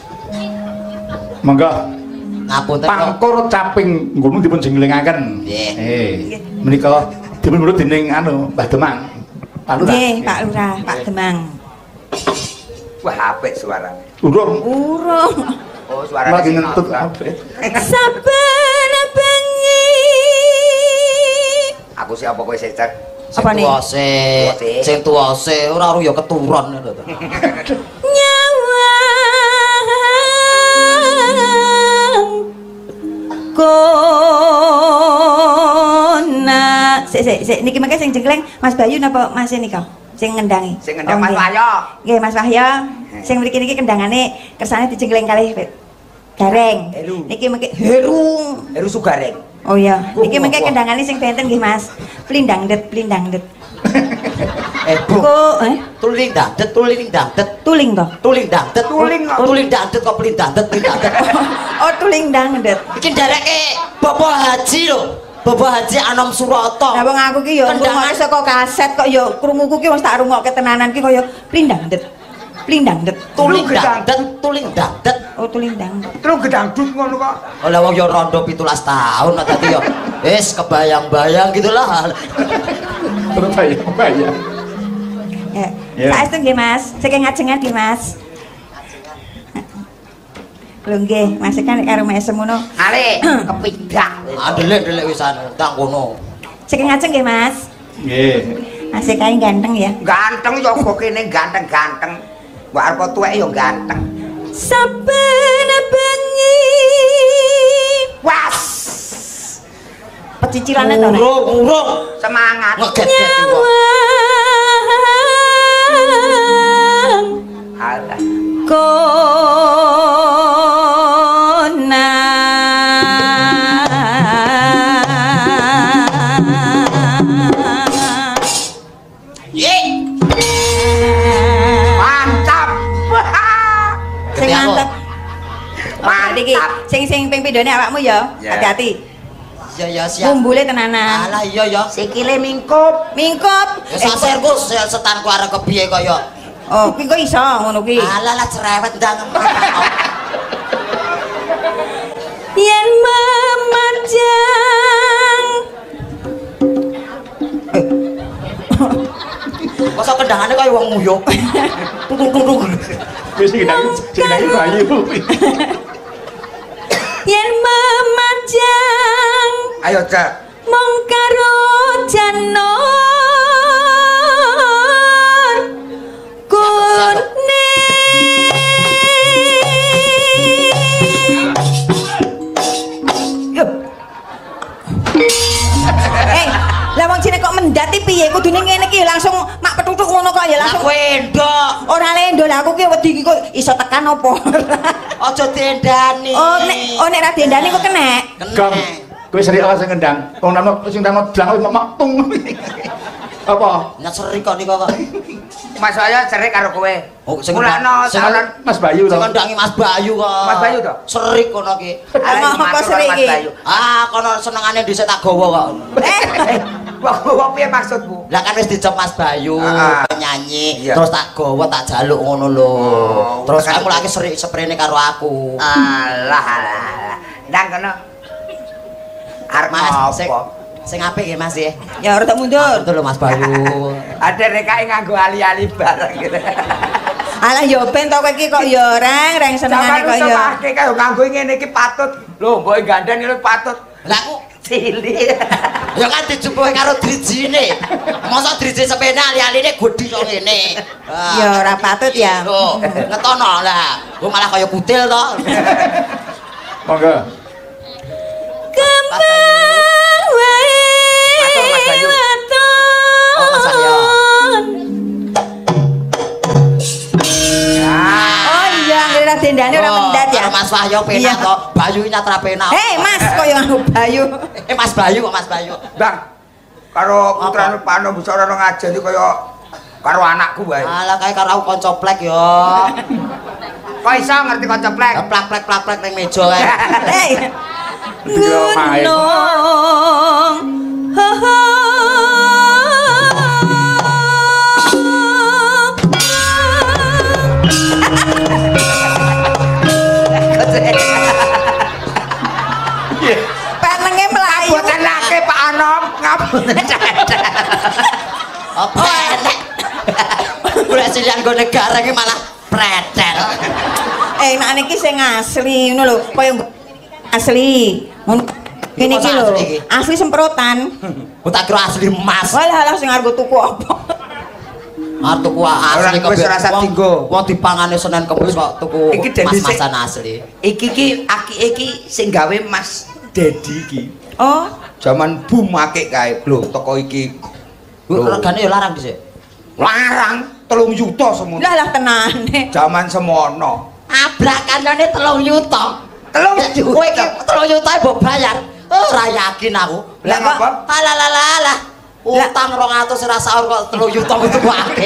Monggo. Ngapunten Pangkur Caping Gunung dipun jenglengaken. Nggih. Menika dipun nurut dening Mbah Demang. Pak Lurah. Nggih, Pak Lurah, Pak Demang. Wah, apik suarane. Urung. Oh, suarane lagi ngentut apik. Saben bengi. Aku siapa kowe secek? Apa nih? Sing tuwase ora ya keturun ngono to. Nyawa kona sik niki mengke sing jengkleng Mas Bayu napa Mas nika sing ngendangi Sing ngendang Mas Wahyo. Nggih Mas Wahyo sing mriki niki kendangane kersane dijengkleng kalih Gareng niki mengke Heru Sugareng. oh iya niki mengke kendangane sing benten nggih Mas Plindang det Bu tuling dandet tuling to tuling dandet kok plindandet oh tuling dandet iki ndereke Bapak Haji lho Bapak Haji Anom Surata lah wong aku ki yo ngrungokke saka kaset kok yo krunguku ki wis tak rungokke tenanan ki kaya plindandet tuling dandet oh tuling dandet Terus gedangdut ngono kok. oh lah wong yo rondo 17 tahun dadi yo wis kebayang-bayang gitulah Terbayang-bayang. Ya. Saestu nggih Mas, saking ngajengan nggih Mas. Lho nggih, Mas kan karo mesem ngono. Ale, kepindak. Delek wisan tak ngono. Saking ngajeng nggih Mas. Nggih. Mas kae ganteng ya. Ganteng yo kok kene ganteng-ganteng. Mbok arep tuwek yo ganteng. Saben bengi. Was. Pecicirane to nek. Urung. Semangat. Ngeget-get kok. Alah. Kona Ye. ping pindhone awakmu ya. Hati-hati. Ya siap. Mumbule tenanan. Alah iya ya. Sikile mingkup. Mingkup. Sasirku setanku arek kepiye kaya. Oh, ki kok iso ngono ki. Alah lah cerewet ndang. Yen memajang Masa kendangane kaya wong nguyuh. Tung. Wis jenenge Bayu. yen memajang Ayo, Cak. mong karo janur lah wong jine kok mendati piye kudune ngene iki langsung mak petutuk ngono kok ya langsung endok ora lendo lah aku ki wedi iki kok iso tekan apa aja diendani nek ra diendani kok kenek Gam kowe sering ala sing ngendang wong nang sing nang blang mak tung apa nyeseri kok niku kok Mas saya cerik karo kowe. Oh, sing mulakno salon Mas Bayu to. Sing ngendangi Mas Bayu kok. Mas Bayu to. Serik kono ki. Apa serik iki? Ah, kono senengane dhisik tak gawa kok. Wong piye maksudmu? Lah kan wis dicop Mas Bayu nyanyi, Iya. terus tak gawa tak jaluk ngono lho. Terus aku lagi serik seprene karo aku. Alah. Ndang kono. Arep Mas, apa? Sing apik nggih Mas ya. Ya ora tak mundur. Betul lho Mas Bayu. Ada rekae nganggo ali-ali bareng gitu. Alah yo ben to kowe iki kok yo reng senengane kok yo. Sampeyan iso kaya nganggo ngene iki patut. Lho, mbok gandeng iki patut. Lah aku cilik. ya kan dicupuke karo drijine. Masa driji sepene ali-aline gedhi kok ngene. Ya ora patut ya. Lho, ngetono lah. Kok malah kaya kutil to. Monggo. Kembang wae. Mas Bayu. Oh Mas Bayu. Oh iya, ngira dendane ora mendat ya. Mas Wahyu penak kok. Bayu nyatra penak. Hei Mas, kok yo anu Bayu. Mas Bayu kok Mas Bayu. Bang, karo putrane Pano bisa ora ngajeni kaya karo anakku wae. Alah kae karo aku kanca plek yo. Kok iso ngerti kanca plek? Plak-plak ning meja kae. Hei. Dia main. Gunung. Ho ho. Penenge melayu. Boten lake Pak Anom, ngapunten. Apa enek? Ora silian go negara iki malah pretel. Enak niki sing asli ngono lho, kaya asli. Ini iki lho, asli semprotan. Ku tak kira asli emas. Walah sing arep tuku apa? Arep tuku asli Ora wis rasa dinggo. Wong dipangane Senin Kamis kok tuku Iki dadi mas-masan asli. Iki aki sing gawe Mas Dedi iki. Oh, Zaman boom akik kae. Lho, teko iki. Regane ya larang dhisik. Larang 3 juta semono. lah tenane. Zaman semono. Abrakane 3 juta. 3 juta. Kowe iki 3 juta mbok bayar. Ora yakin aku. Lah apa? Alah. Utang 200 ora saur kok 3 juta itu akeh.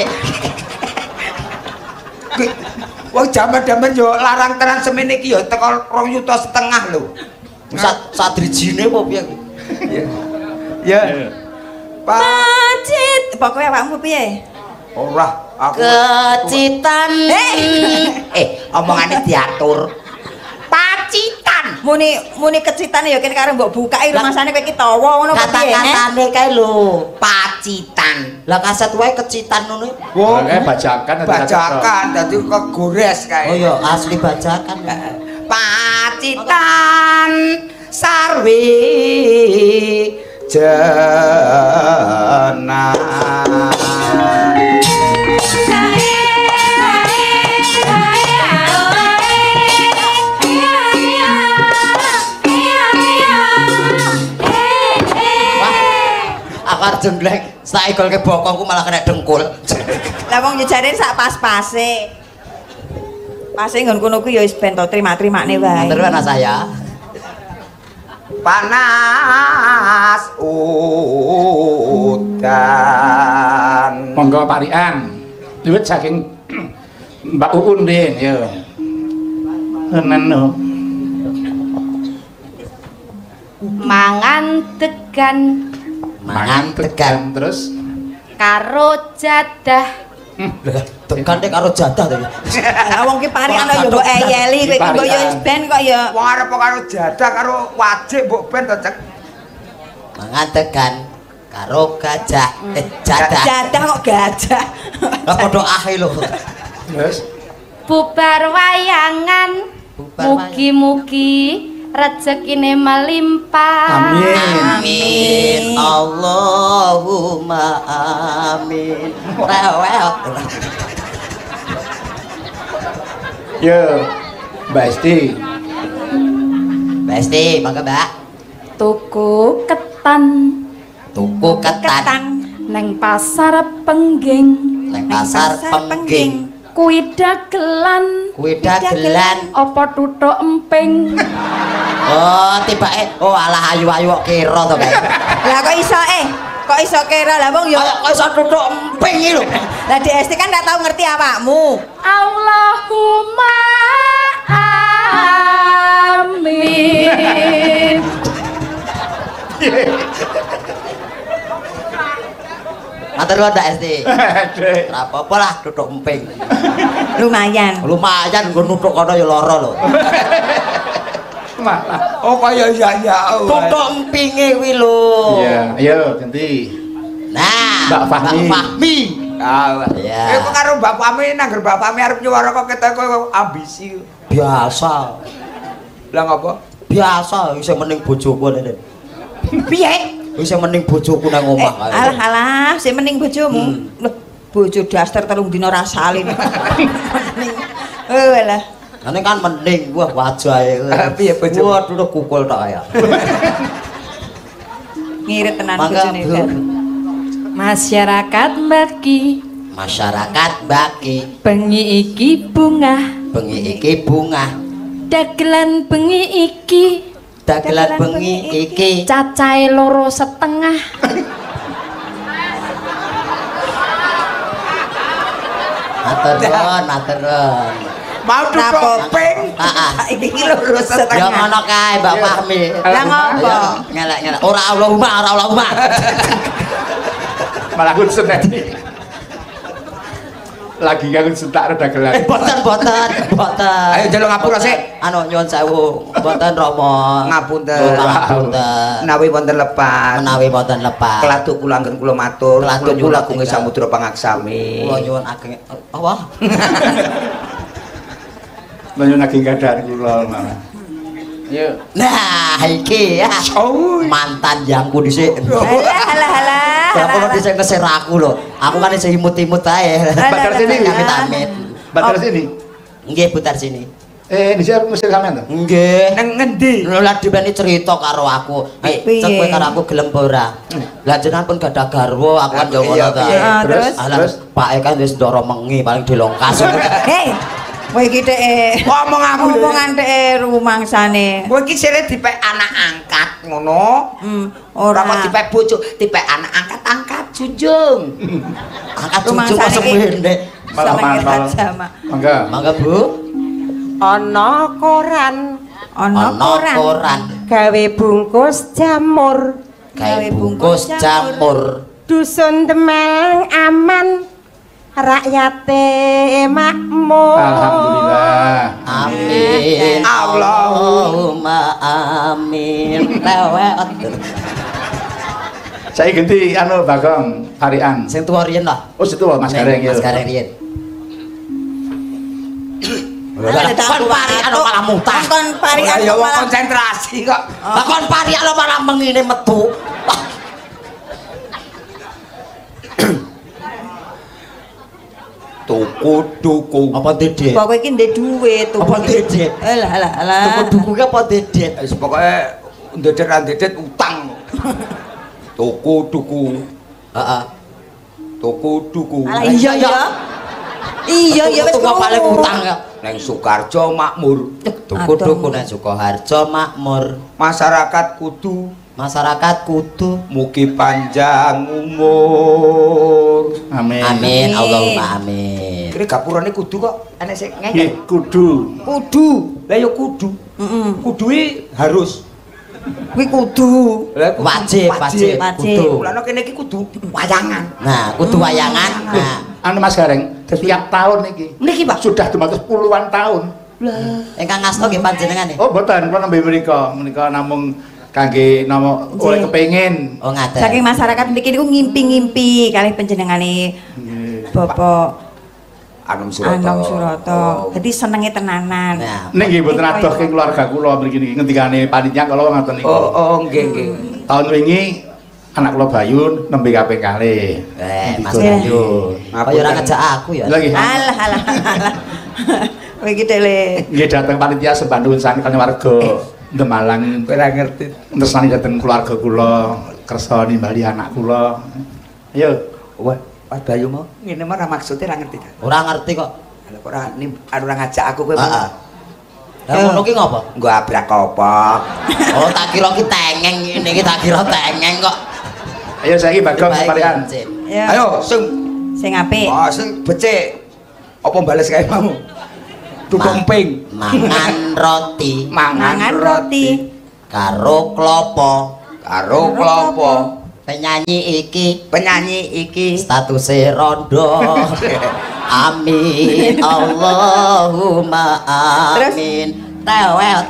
Wong jaman-jaman yo larang tenan semene iki yo teko 2,5 juta lho. Sadrijine apa piye? Ya. Pak, Pacit, pokoke awakmu piye? ora aku. Kecitan. Omongane diatur. Pacitan. Muni kecitan ya kene karo mbok bukai rumasane kowe iki tawa ngono kok piye? Kata-katane kae lho. Pacitan. Lah kaset wae kecitan ngono. Wong Kayak bajakan bajakan dadi kegores kae. Oh iya, asli bajakan. Pacitan sarwi jenah. Akar jemblek, sak igolke bokongku malah kena dengkul. Lah wong jejare sak pas-pase. Pase nggon kono ku ya wis ben to trima-trimane wae. Bener ana saya. Panas udan. Monggo parian. Wiwit saking Mbak Uun Den ya. Neno. antegan terus karo jadah. Tekan nek karo jadah to. Lah wong ki paring ana yo mbok eyeli kowe mbok yo ben kok ya. Wong arep karo jadah karo wajib mbok ben to, Cek. Mangantekan karo gajah jadah. Jadah kok gajah. Lah padha ahe lho. terus Bubar wayangan. Mugi-mugi rezekine melimpah. Amin. Allahumma amin. Rewel. yo Mbak Esti Mangga Mbak. Tuku ketan Tuku ketan neng pasar pengging. nang pasar pengging. Kuwi dagelan apa tuthuk emping. Oh, tibake alah ayu-ayu kok kira to, Mbak. Lah kok iso kira lah wong yo Kok iso tuthuk emping iki lho. lah DST kan gak tau ngerti awakmu. Allahumma amin. Matur nuwun Mbak Esti. Ora apa-apa lah tuthuk emping. Lumayan Nggo nuthuk kono ya lara lho. Oh kaya ya. Tuthuk empinge kuwi lho. iya ayo ganti Nah, Mbak Fahmi. Ah, iya. kok karo Mbak Fahmi nangger Mbak Fahmi arep nyuwara kok ketek kowe ambisi. Biasa. Lah ngapa? Biasa isih mending bojoku Nen. piye Isih mending bojoku nang omah kae. alah sing mending bojomu lho bojo daster 3 dina ra salin lah Ane kan mending wah wajahe. Piye bojomu? Waduh kukul tok ya. ngirit tenan Mangga, bojone Bu. kan Masyarakat bagi Masyarakat baki bengi iki bungah. bengi iki bunga. Dagelan bengi iki Dagelan bengi iki cacahe 2,5. matur nuwun. Mau tuthuk emping. iki lurus Ya setengah ngono kae Mbak Fahmi. lah ngopo Ngelak-ngelak. Ora Allahumma. malah kun seneni lagi kan sentak rada gelan Boten. Ayo jaluk ngapura sik. Anu nyuwun sewu. Boten Rama. Ngapunten. Ngapunten. Menawi wonten lepas. Menawi boten lepas. Kelatu kula anggen kula matur. Kelatu Kula nyuwun nggih samudra pangaksami. Kula nyuwun ageng apa? menyun lagi gadar kula yo Nah, iki ya. Mantan yangku dhisik. alah Kalau dhisik ngeser aku lho. Aku kan isih imut-imut ae. Batar sini Amit-amit. batar sini Nggih, putar sini. dhisik arep ngusir sampean to Nggih. Nang ngendi? Lha lah dipeni cerita karo aku. Cek kowe karo aku gelem apa ora? Lah jenengan pun gadah garwa, aku kan yo ngono ta. terus Pak kan wis ndoro mengi paling dilongkas. hei kowe iki dhek Ngomong aku lho. omongan dhek rumangsane Kowe iki sire dipek anak angkat ngono. ora Ora kok dipek bojo, dipek anak angkat junjung. Angkat cucu kok semendek. malah sama mangga Mangga Bu. Ana koran ana koran gawe bungkus jamur Gawe bungkus jamur. dusun Demang aman rakyate makmur. alhamdulillah Amin. Allahumma amin. Lewat. saya ganti anu Bagong Harian Sing tuwa riyen lah. oh situ Mas Gareng ya Mas Gareng riyen. Kon pari anu malah mutah. kon pari Ya wong malah konsentrasi kok. Lah kon pari anu malah mengine metu. Tuku. Apa dedet? kowe iki ndek dhuwit tuku Apa dedet? alah Tuku ki apa dedet? Wis pokoke ndedet utang. Tuku. Heeh. Tuku. alah iya wis Tuku paling utang ya. Neng Sukarjo makmur. Tuku nang Sukoharjo makmur. Masyarakat kudu Mugi panjang umur. amin Amin. Allahumma amin. Kira gapurane kudu kok enek sing nggih ngene. kudu Lah ya kudu. Kudu harus. Kuwi kudu wajib. Kudu. Lah kene iki kudu wayangan. Nah, kudu wayangan. Nah, anu Mas Gareng, setiap tahun iki. Niki Pak Sudah dumados puluhan tahun. ingkang ngasta nggih panjenengan. Oh, mboten, kula nembe menika namung kangge nama oleh kepengin. Oh, ngaten. saking masyarakat mriki niku ngimpi-ngimpi kalih panjenengane Bapak Anom Surata. Anom Surata. Dadi senenge tenanan. Nah, Nek nggih mboten adoh ke keluarga kula mriki niki ngendikane panitia kala ngoten niku. Oh, nggih. Tahun wingi anak kula Bayu nembe kaping kalih. Mas Bayu. Kaya ora ngajak aku ya. Lagi. Alah. Kowe iki tele. Nggih dateng panitia sembandung sang kaliyan warga Demalang. Kowe ora ngerti. Ngersani dateng keluarga kula, kersa nimbali anak kula. Ayo. Wah, Mas Bayu mau ngene mah ora maksude ora ngerti ta. Ora ngerti kok. Lah kok ora ngajak aku kowe. Heeh. Lah ngono ki ngopo? Nggo abrak apa? Oh, tak kira ki tengeng ngene iki tak kira tengeng kok. Ayo saiki Bagong parian. Ya. Ayo Sing apik. Oh, sing becik. Apa bales kae mau? Dukung ping. Mangan roti Mangan roti karo klopo. Penyanyi iki statuse rondo. Amin Allahumma amin. Tewet.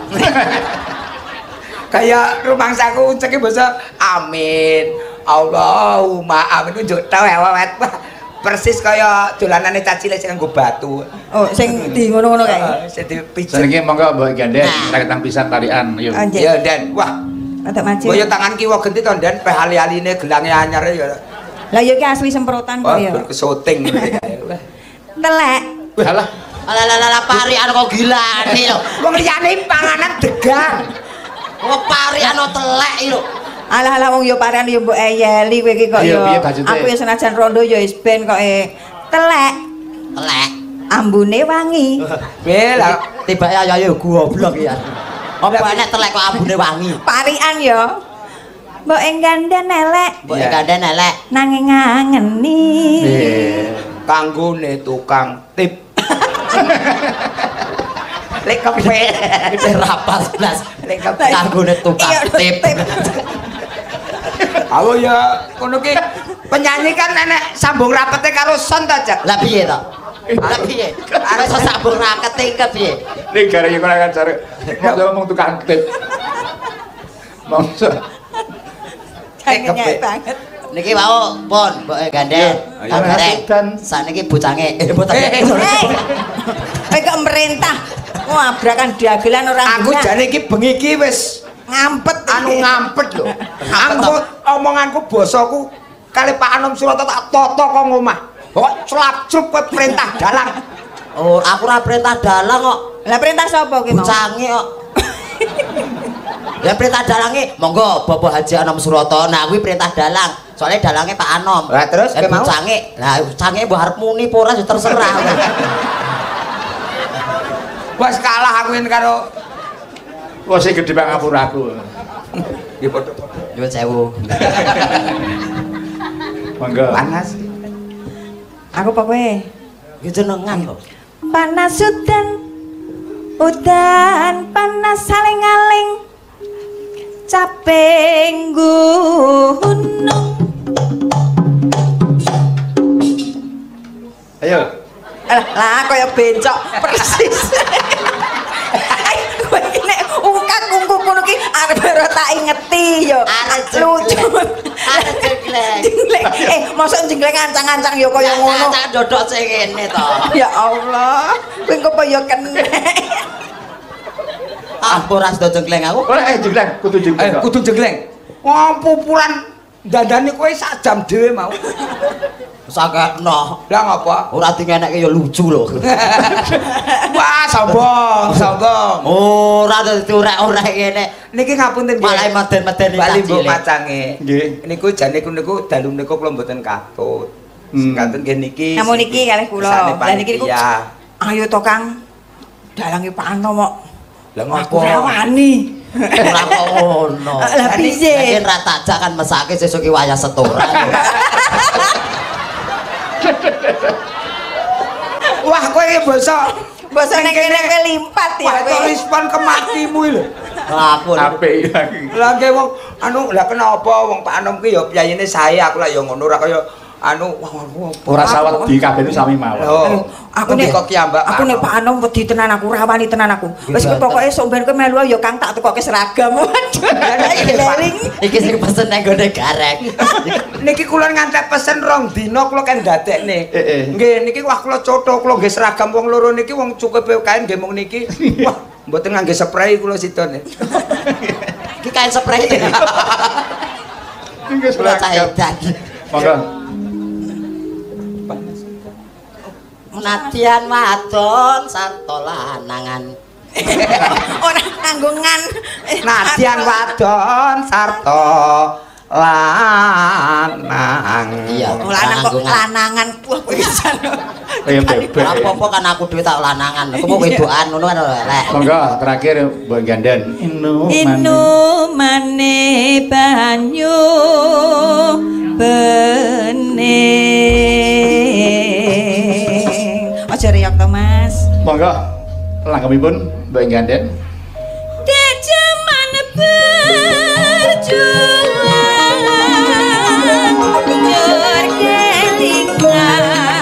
Kayak rumangsaku ceki basa amin. Allahumma amin njuk tewet. Persis kaya dolanane cacile sing nggo batu. Oh, sing di ngono-ngono kae. Sing dipijet. Senenge monggo Mbok Ganden raketang pisan tarian. Ayo. Ya, Den. Wah. Untuk maju. Kaya tangan kiwa genti to, Den, peh ali-aline gelange anyar ya. Lah ya ki asli semprotan kok ya. Berkesoting ngene kae. Telek. Walah. Alah parian kok gilane lho. Wong liyane panganan degang. Kok parian telek lho. Alah wong yo parean yo mbok eyeli kowe iki kok yo. Aku yo senajan rondo yo wis ben kok telek. Ambune wangi. Bela tibake ayo goblok ya. Apa enek telek kok ambune wangi? Parian yo. Mbok ganden elek. Nanging ngangeni. Kanggone tukang tip. Lek kepe iki rapas blas. Lek kanggone tukang tip. Aku ya ngono ki penyanyi kan enek sambung rapete karo son ta, Jak. Lah piye to? Lah piye? Arep sambung rapete ke piye? Ning gare iki ora ngajar. Mau ngomong tukang tip. Mongso. Kayaknya banget. Niki wau pon Mbok Gandeng. Gareng. Saniki bocange. Kowe kok merintah. Wah, abrakan dagelan ora. Aku jane iki bengi iki wis ngampet ngampet lho. Aku omonganku basaku kali Pak Anom Surata tak toto kok ngomah. Kok celap-celup kok perintah dalang. Oh, aku ora perintah dalang kok. Lah perintah sapa ki mau? Bocange kok. Ya perintah dalange monggo Bapak Haji Anom Surata. Nah kuwi perintah dalang. Soalnya dalange Pak Anom. Lah terus ke mau? Bocange. Lah bocange mbok arep muni apa ora ya terserah. Wes kalah aku karo Wah sing gedhe Pak ngapura aku. Nggih padha-padha. Nyuwun sewu. Monggo. Panas. Aku apa kowe? Ya jenengan kok. Panas udan panas saling-aling caping gunung. Ayo. Lah kaya bencok persis. Kowe iki nek ungkak kungkuk ngono ki arep ora tak ingeti yo. Lucu. Jengleng. Mosok jengleng ancang-ancang yo kaya ngono. Ancang dodok sing ngene to. Ya Allah, kowe kok kaya kenek. Ampun ras do jengleng aku. Ora jengleng, kudu jengleng. Kudu jengleng. Wong pupulan dandane kowe sak jam dhewe mau. Sakekno. Lah ngapa? Ora dingenekke ya lucu lho. Wah, sombong. Ora dadi urek-urek ngene. Niki ngapunten nggih. Malah meden-meden bali mbok cilik. macange. Nggih. Niku jane niku dalu niku kula mboten katut. Katut nggih niki. Namun niki kalih kula. Lah niki niku. Ya. Ayo to Kang. Dalange Pak Anom kok. Lah ngopo? Ora wani. Ora kok ngono. Lah piye? Yen ra takjak kan mesake sesuk ki wayah setoran. Wah, kowe iki basa ning kene limpat ya kowe. kowe. Respon kematimu lho. Aku apik. Lah nggih wong anu lha kenapa wong Pak Anom ki ya piyayine sae aku lah ya ngono ora kaya anu ora sawet di kabeh sami mawon. Aku nek kok kiambak. Aku nek Pak Anom wedi tenan aku, rawani tenan aku. Wis pokoke sok ben kowe melu ya Kang tak tukoke seragam. Waduh. Iki sing pesen nang gone garek. Niki kula ngantek pesen rong dina kula kan dadekne. Nggih niki wah kula cotho kula nggih seragam wong loro niki wong cukupe kain nggih mung niki. Wah mboten ngangge spray kula sidone. Iki kain spray. Nggih seragam. Monggo. Nadyan wadon sarta lanangan. Ora tanggungan. Nadyan wadon sarta lanang. Iya, lanang kok lanangan wah pisan. Kaya bebek. Apa-apa kan aku dhewe tak lanangan. Aku mau wedokan ngono kan lek. Monggo terakhir Mbok Ganden. Inu mane banyu bening. Aja riak to Mas. Monggo langgamipun Mbok Ganden. Jaman berjuang njur kelingan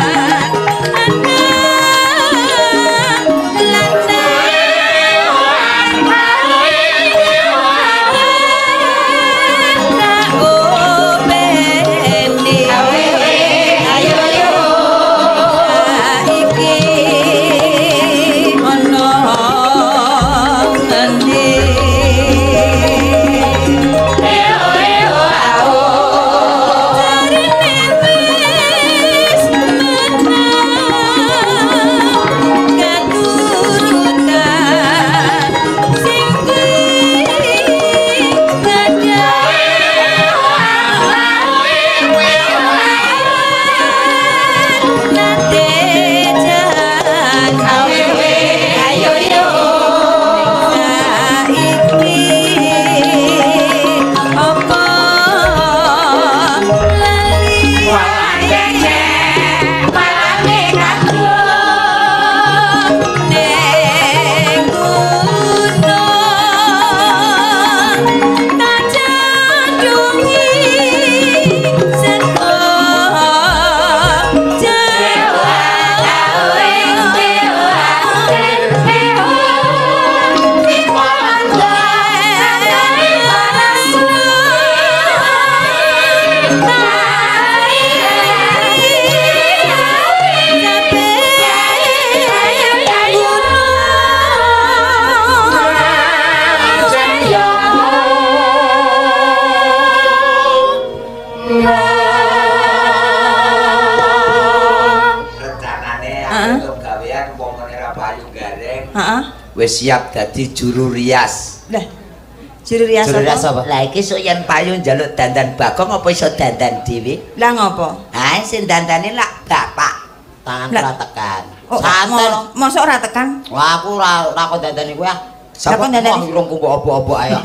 wis siap dadi juru rias. Lah, juru rias apa? Lah iki sok yen payu njaluk dandan Bagong apa iso dandan dhewe? Lah ngopo? Ha sing dandane lak bapak. Tangan ora tekan. Santai. Mosok ora tekan? Wah, aku ora kok dandani kowe ah. Sapa dandani? Wong kumpul apa-apa ae.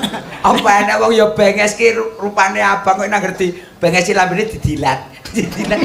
Apa enak wong ya benges ki rupane abang kok ngerti. Benges lambene didilat. Didilat.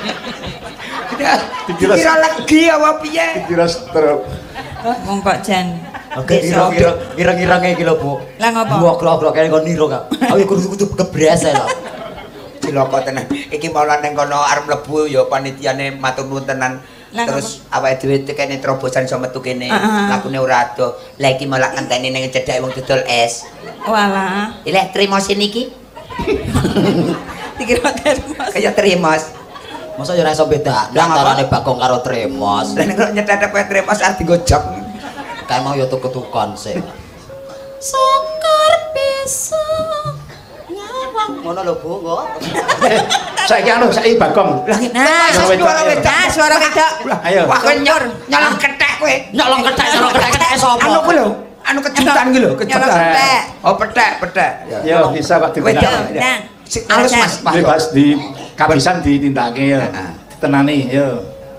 Dikira legi apa piye? Dikira stroke. Wong kok jan. Oke, kira-kira iki lho, Bu. Lah ngopo? Mbok klok-klok kene kon niro kok. Aku kudu kebres ae lho. Cilaka tenan. Iki malah ning kono arep mlebu ya panitiane matur nuwun tenan. Terus awake dhewe tekene terobosan iso metu kene. Lakune ora ado. Lah iki malah ngenteni ning cedhake wong dodol es. Walah. Ileh trimo sini iki. Dikira termos. Kaya tremos. Masa ya ora iso beda antarane Bagong karo Tremos. Lah nek nyetetek kowe tremos arep dienggo jok. Kae mau yo tuku-tukon sik. Sokor bisa nyawang. Ngono lho, Bu, kok. Saiki anu saiki Bagong. Nah, suara wedok. Ayo. Wah kowe nyolong kethek kowe. Nyolong kethek sapa? Anu ku lho, anu kejutan ki lho, kejutan. Oh, petek. Ya bisa Pak Wedok. Nah, halus Mas. bebas di kabisan ditindake ya. Ditenani ya.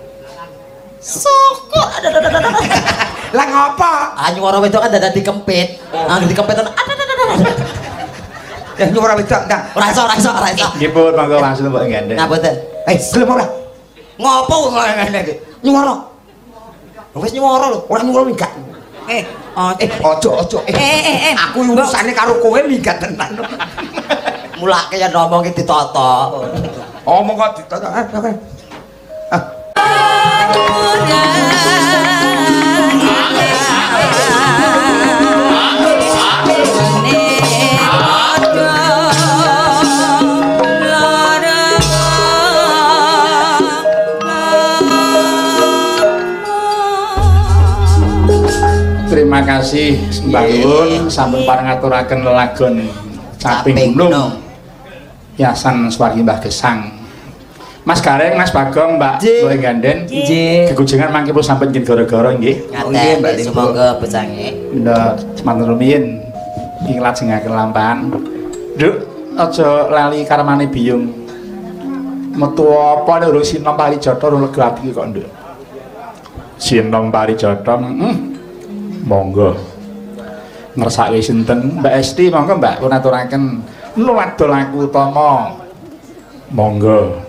Soko. Lah ngopo? Ah nyuara wedok kan dadak dikempit. Ah dikempit ana. Ya nyuara wedok ndang. Ora iso. Nggih pun monggo langsung Mbok Ganden. Nah, boten. Gelem ora? Ngopo ngene iki? Nyuara. Wis nyuara lho, ora nyuara enggak. Ojo. Aku urusane karo kowe minggat tenan. Mulake yen ngomong iki ditata. Omong kok ditata. Terima kasih Mbak Yun sampun parengaturaken lelagon Caping Gunung Yasan Swargi Mbah Gesang. Mas Gareng, Mas Bagong, Mbak Boy Ganden. Nggih. Kegujengan mangke pun sampun nggih gara-gara nggih. Nggih, Mbak semoga becange. Ndak semanten rumiyin ing lajengaken lampahan. Nduk, aja lali karmane biyung. Metu apa nek urung sinom parijata urung lega ati kok, Nduk. Sinom parijata, monggo. Ngersake sinten? Mbak Esti, monggo Mbak pun aturaken nuwadol aku utama. Monggo.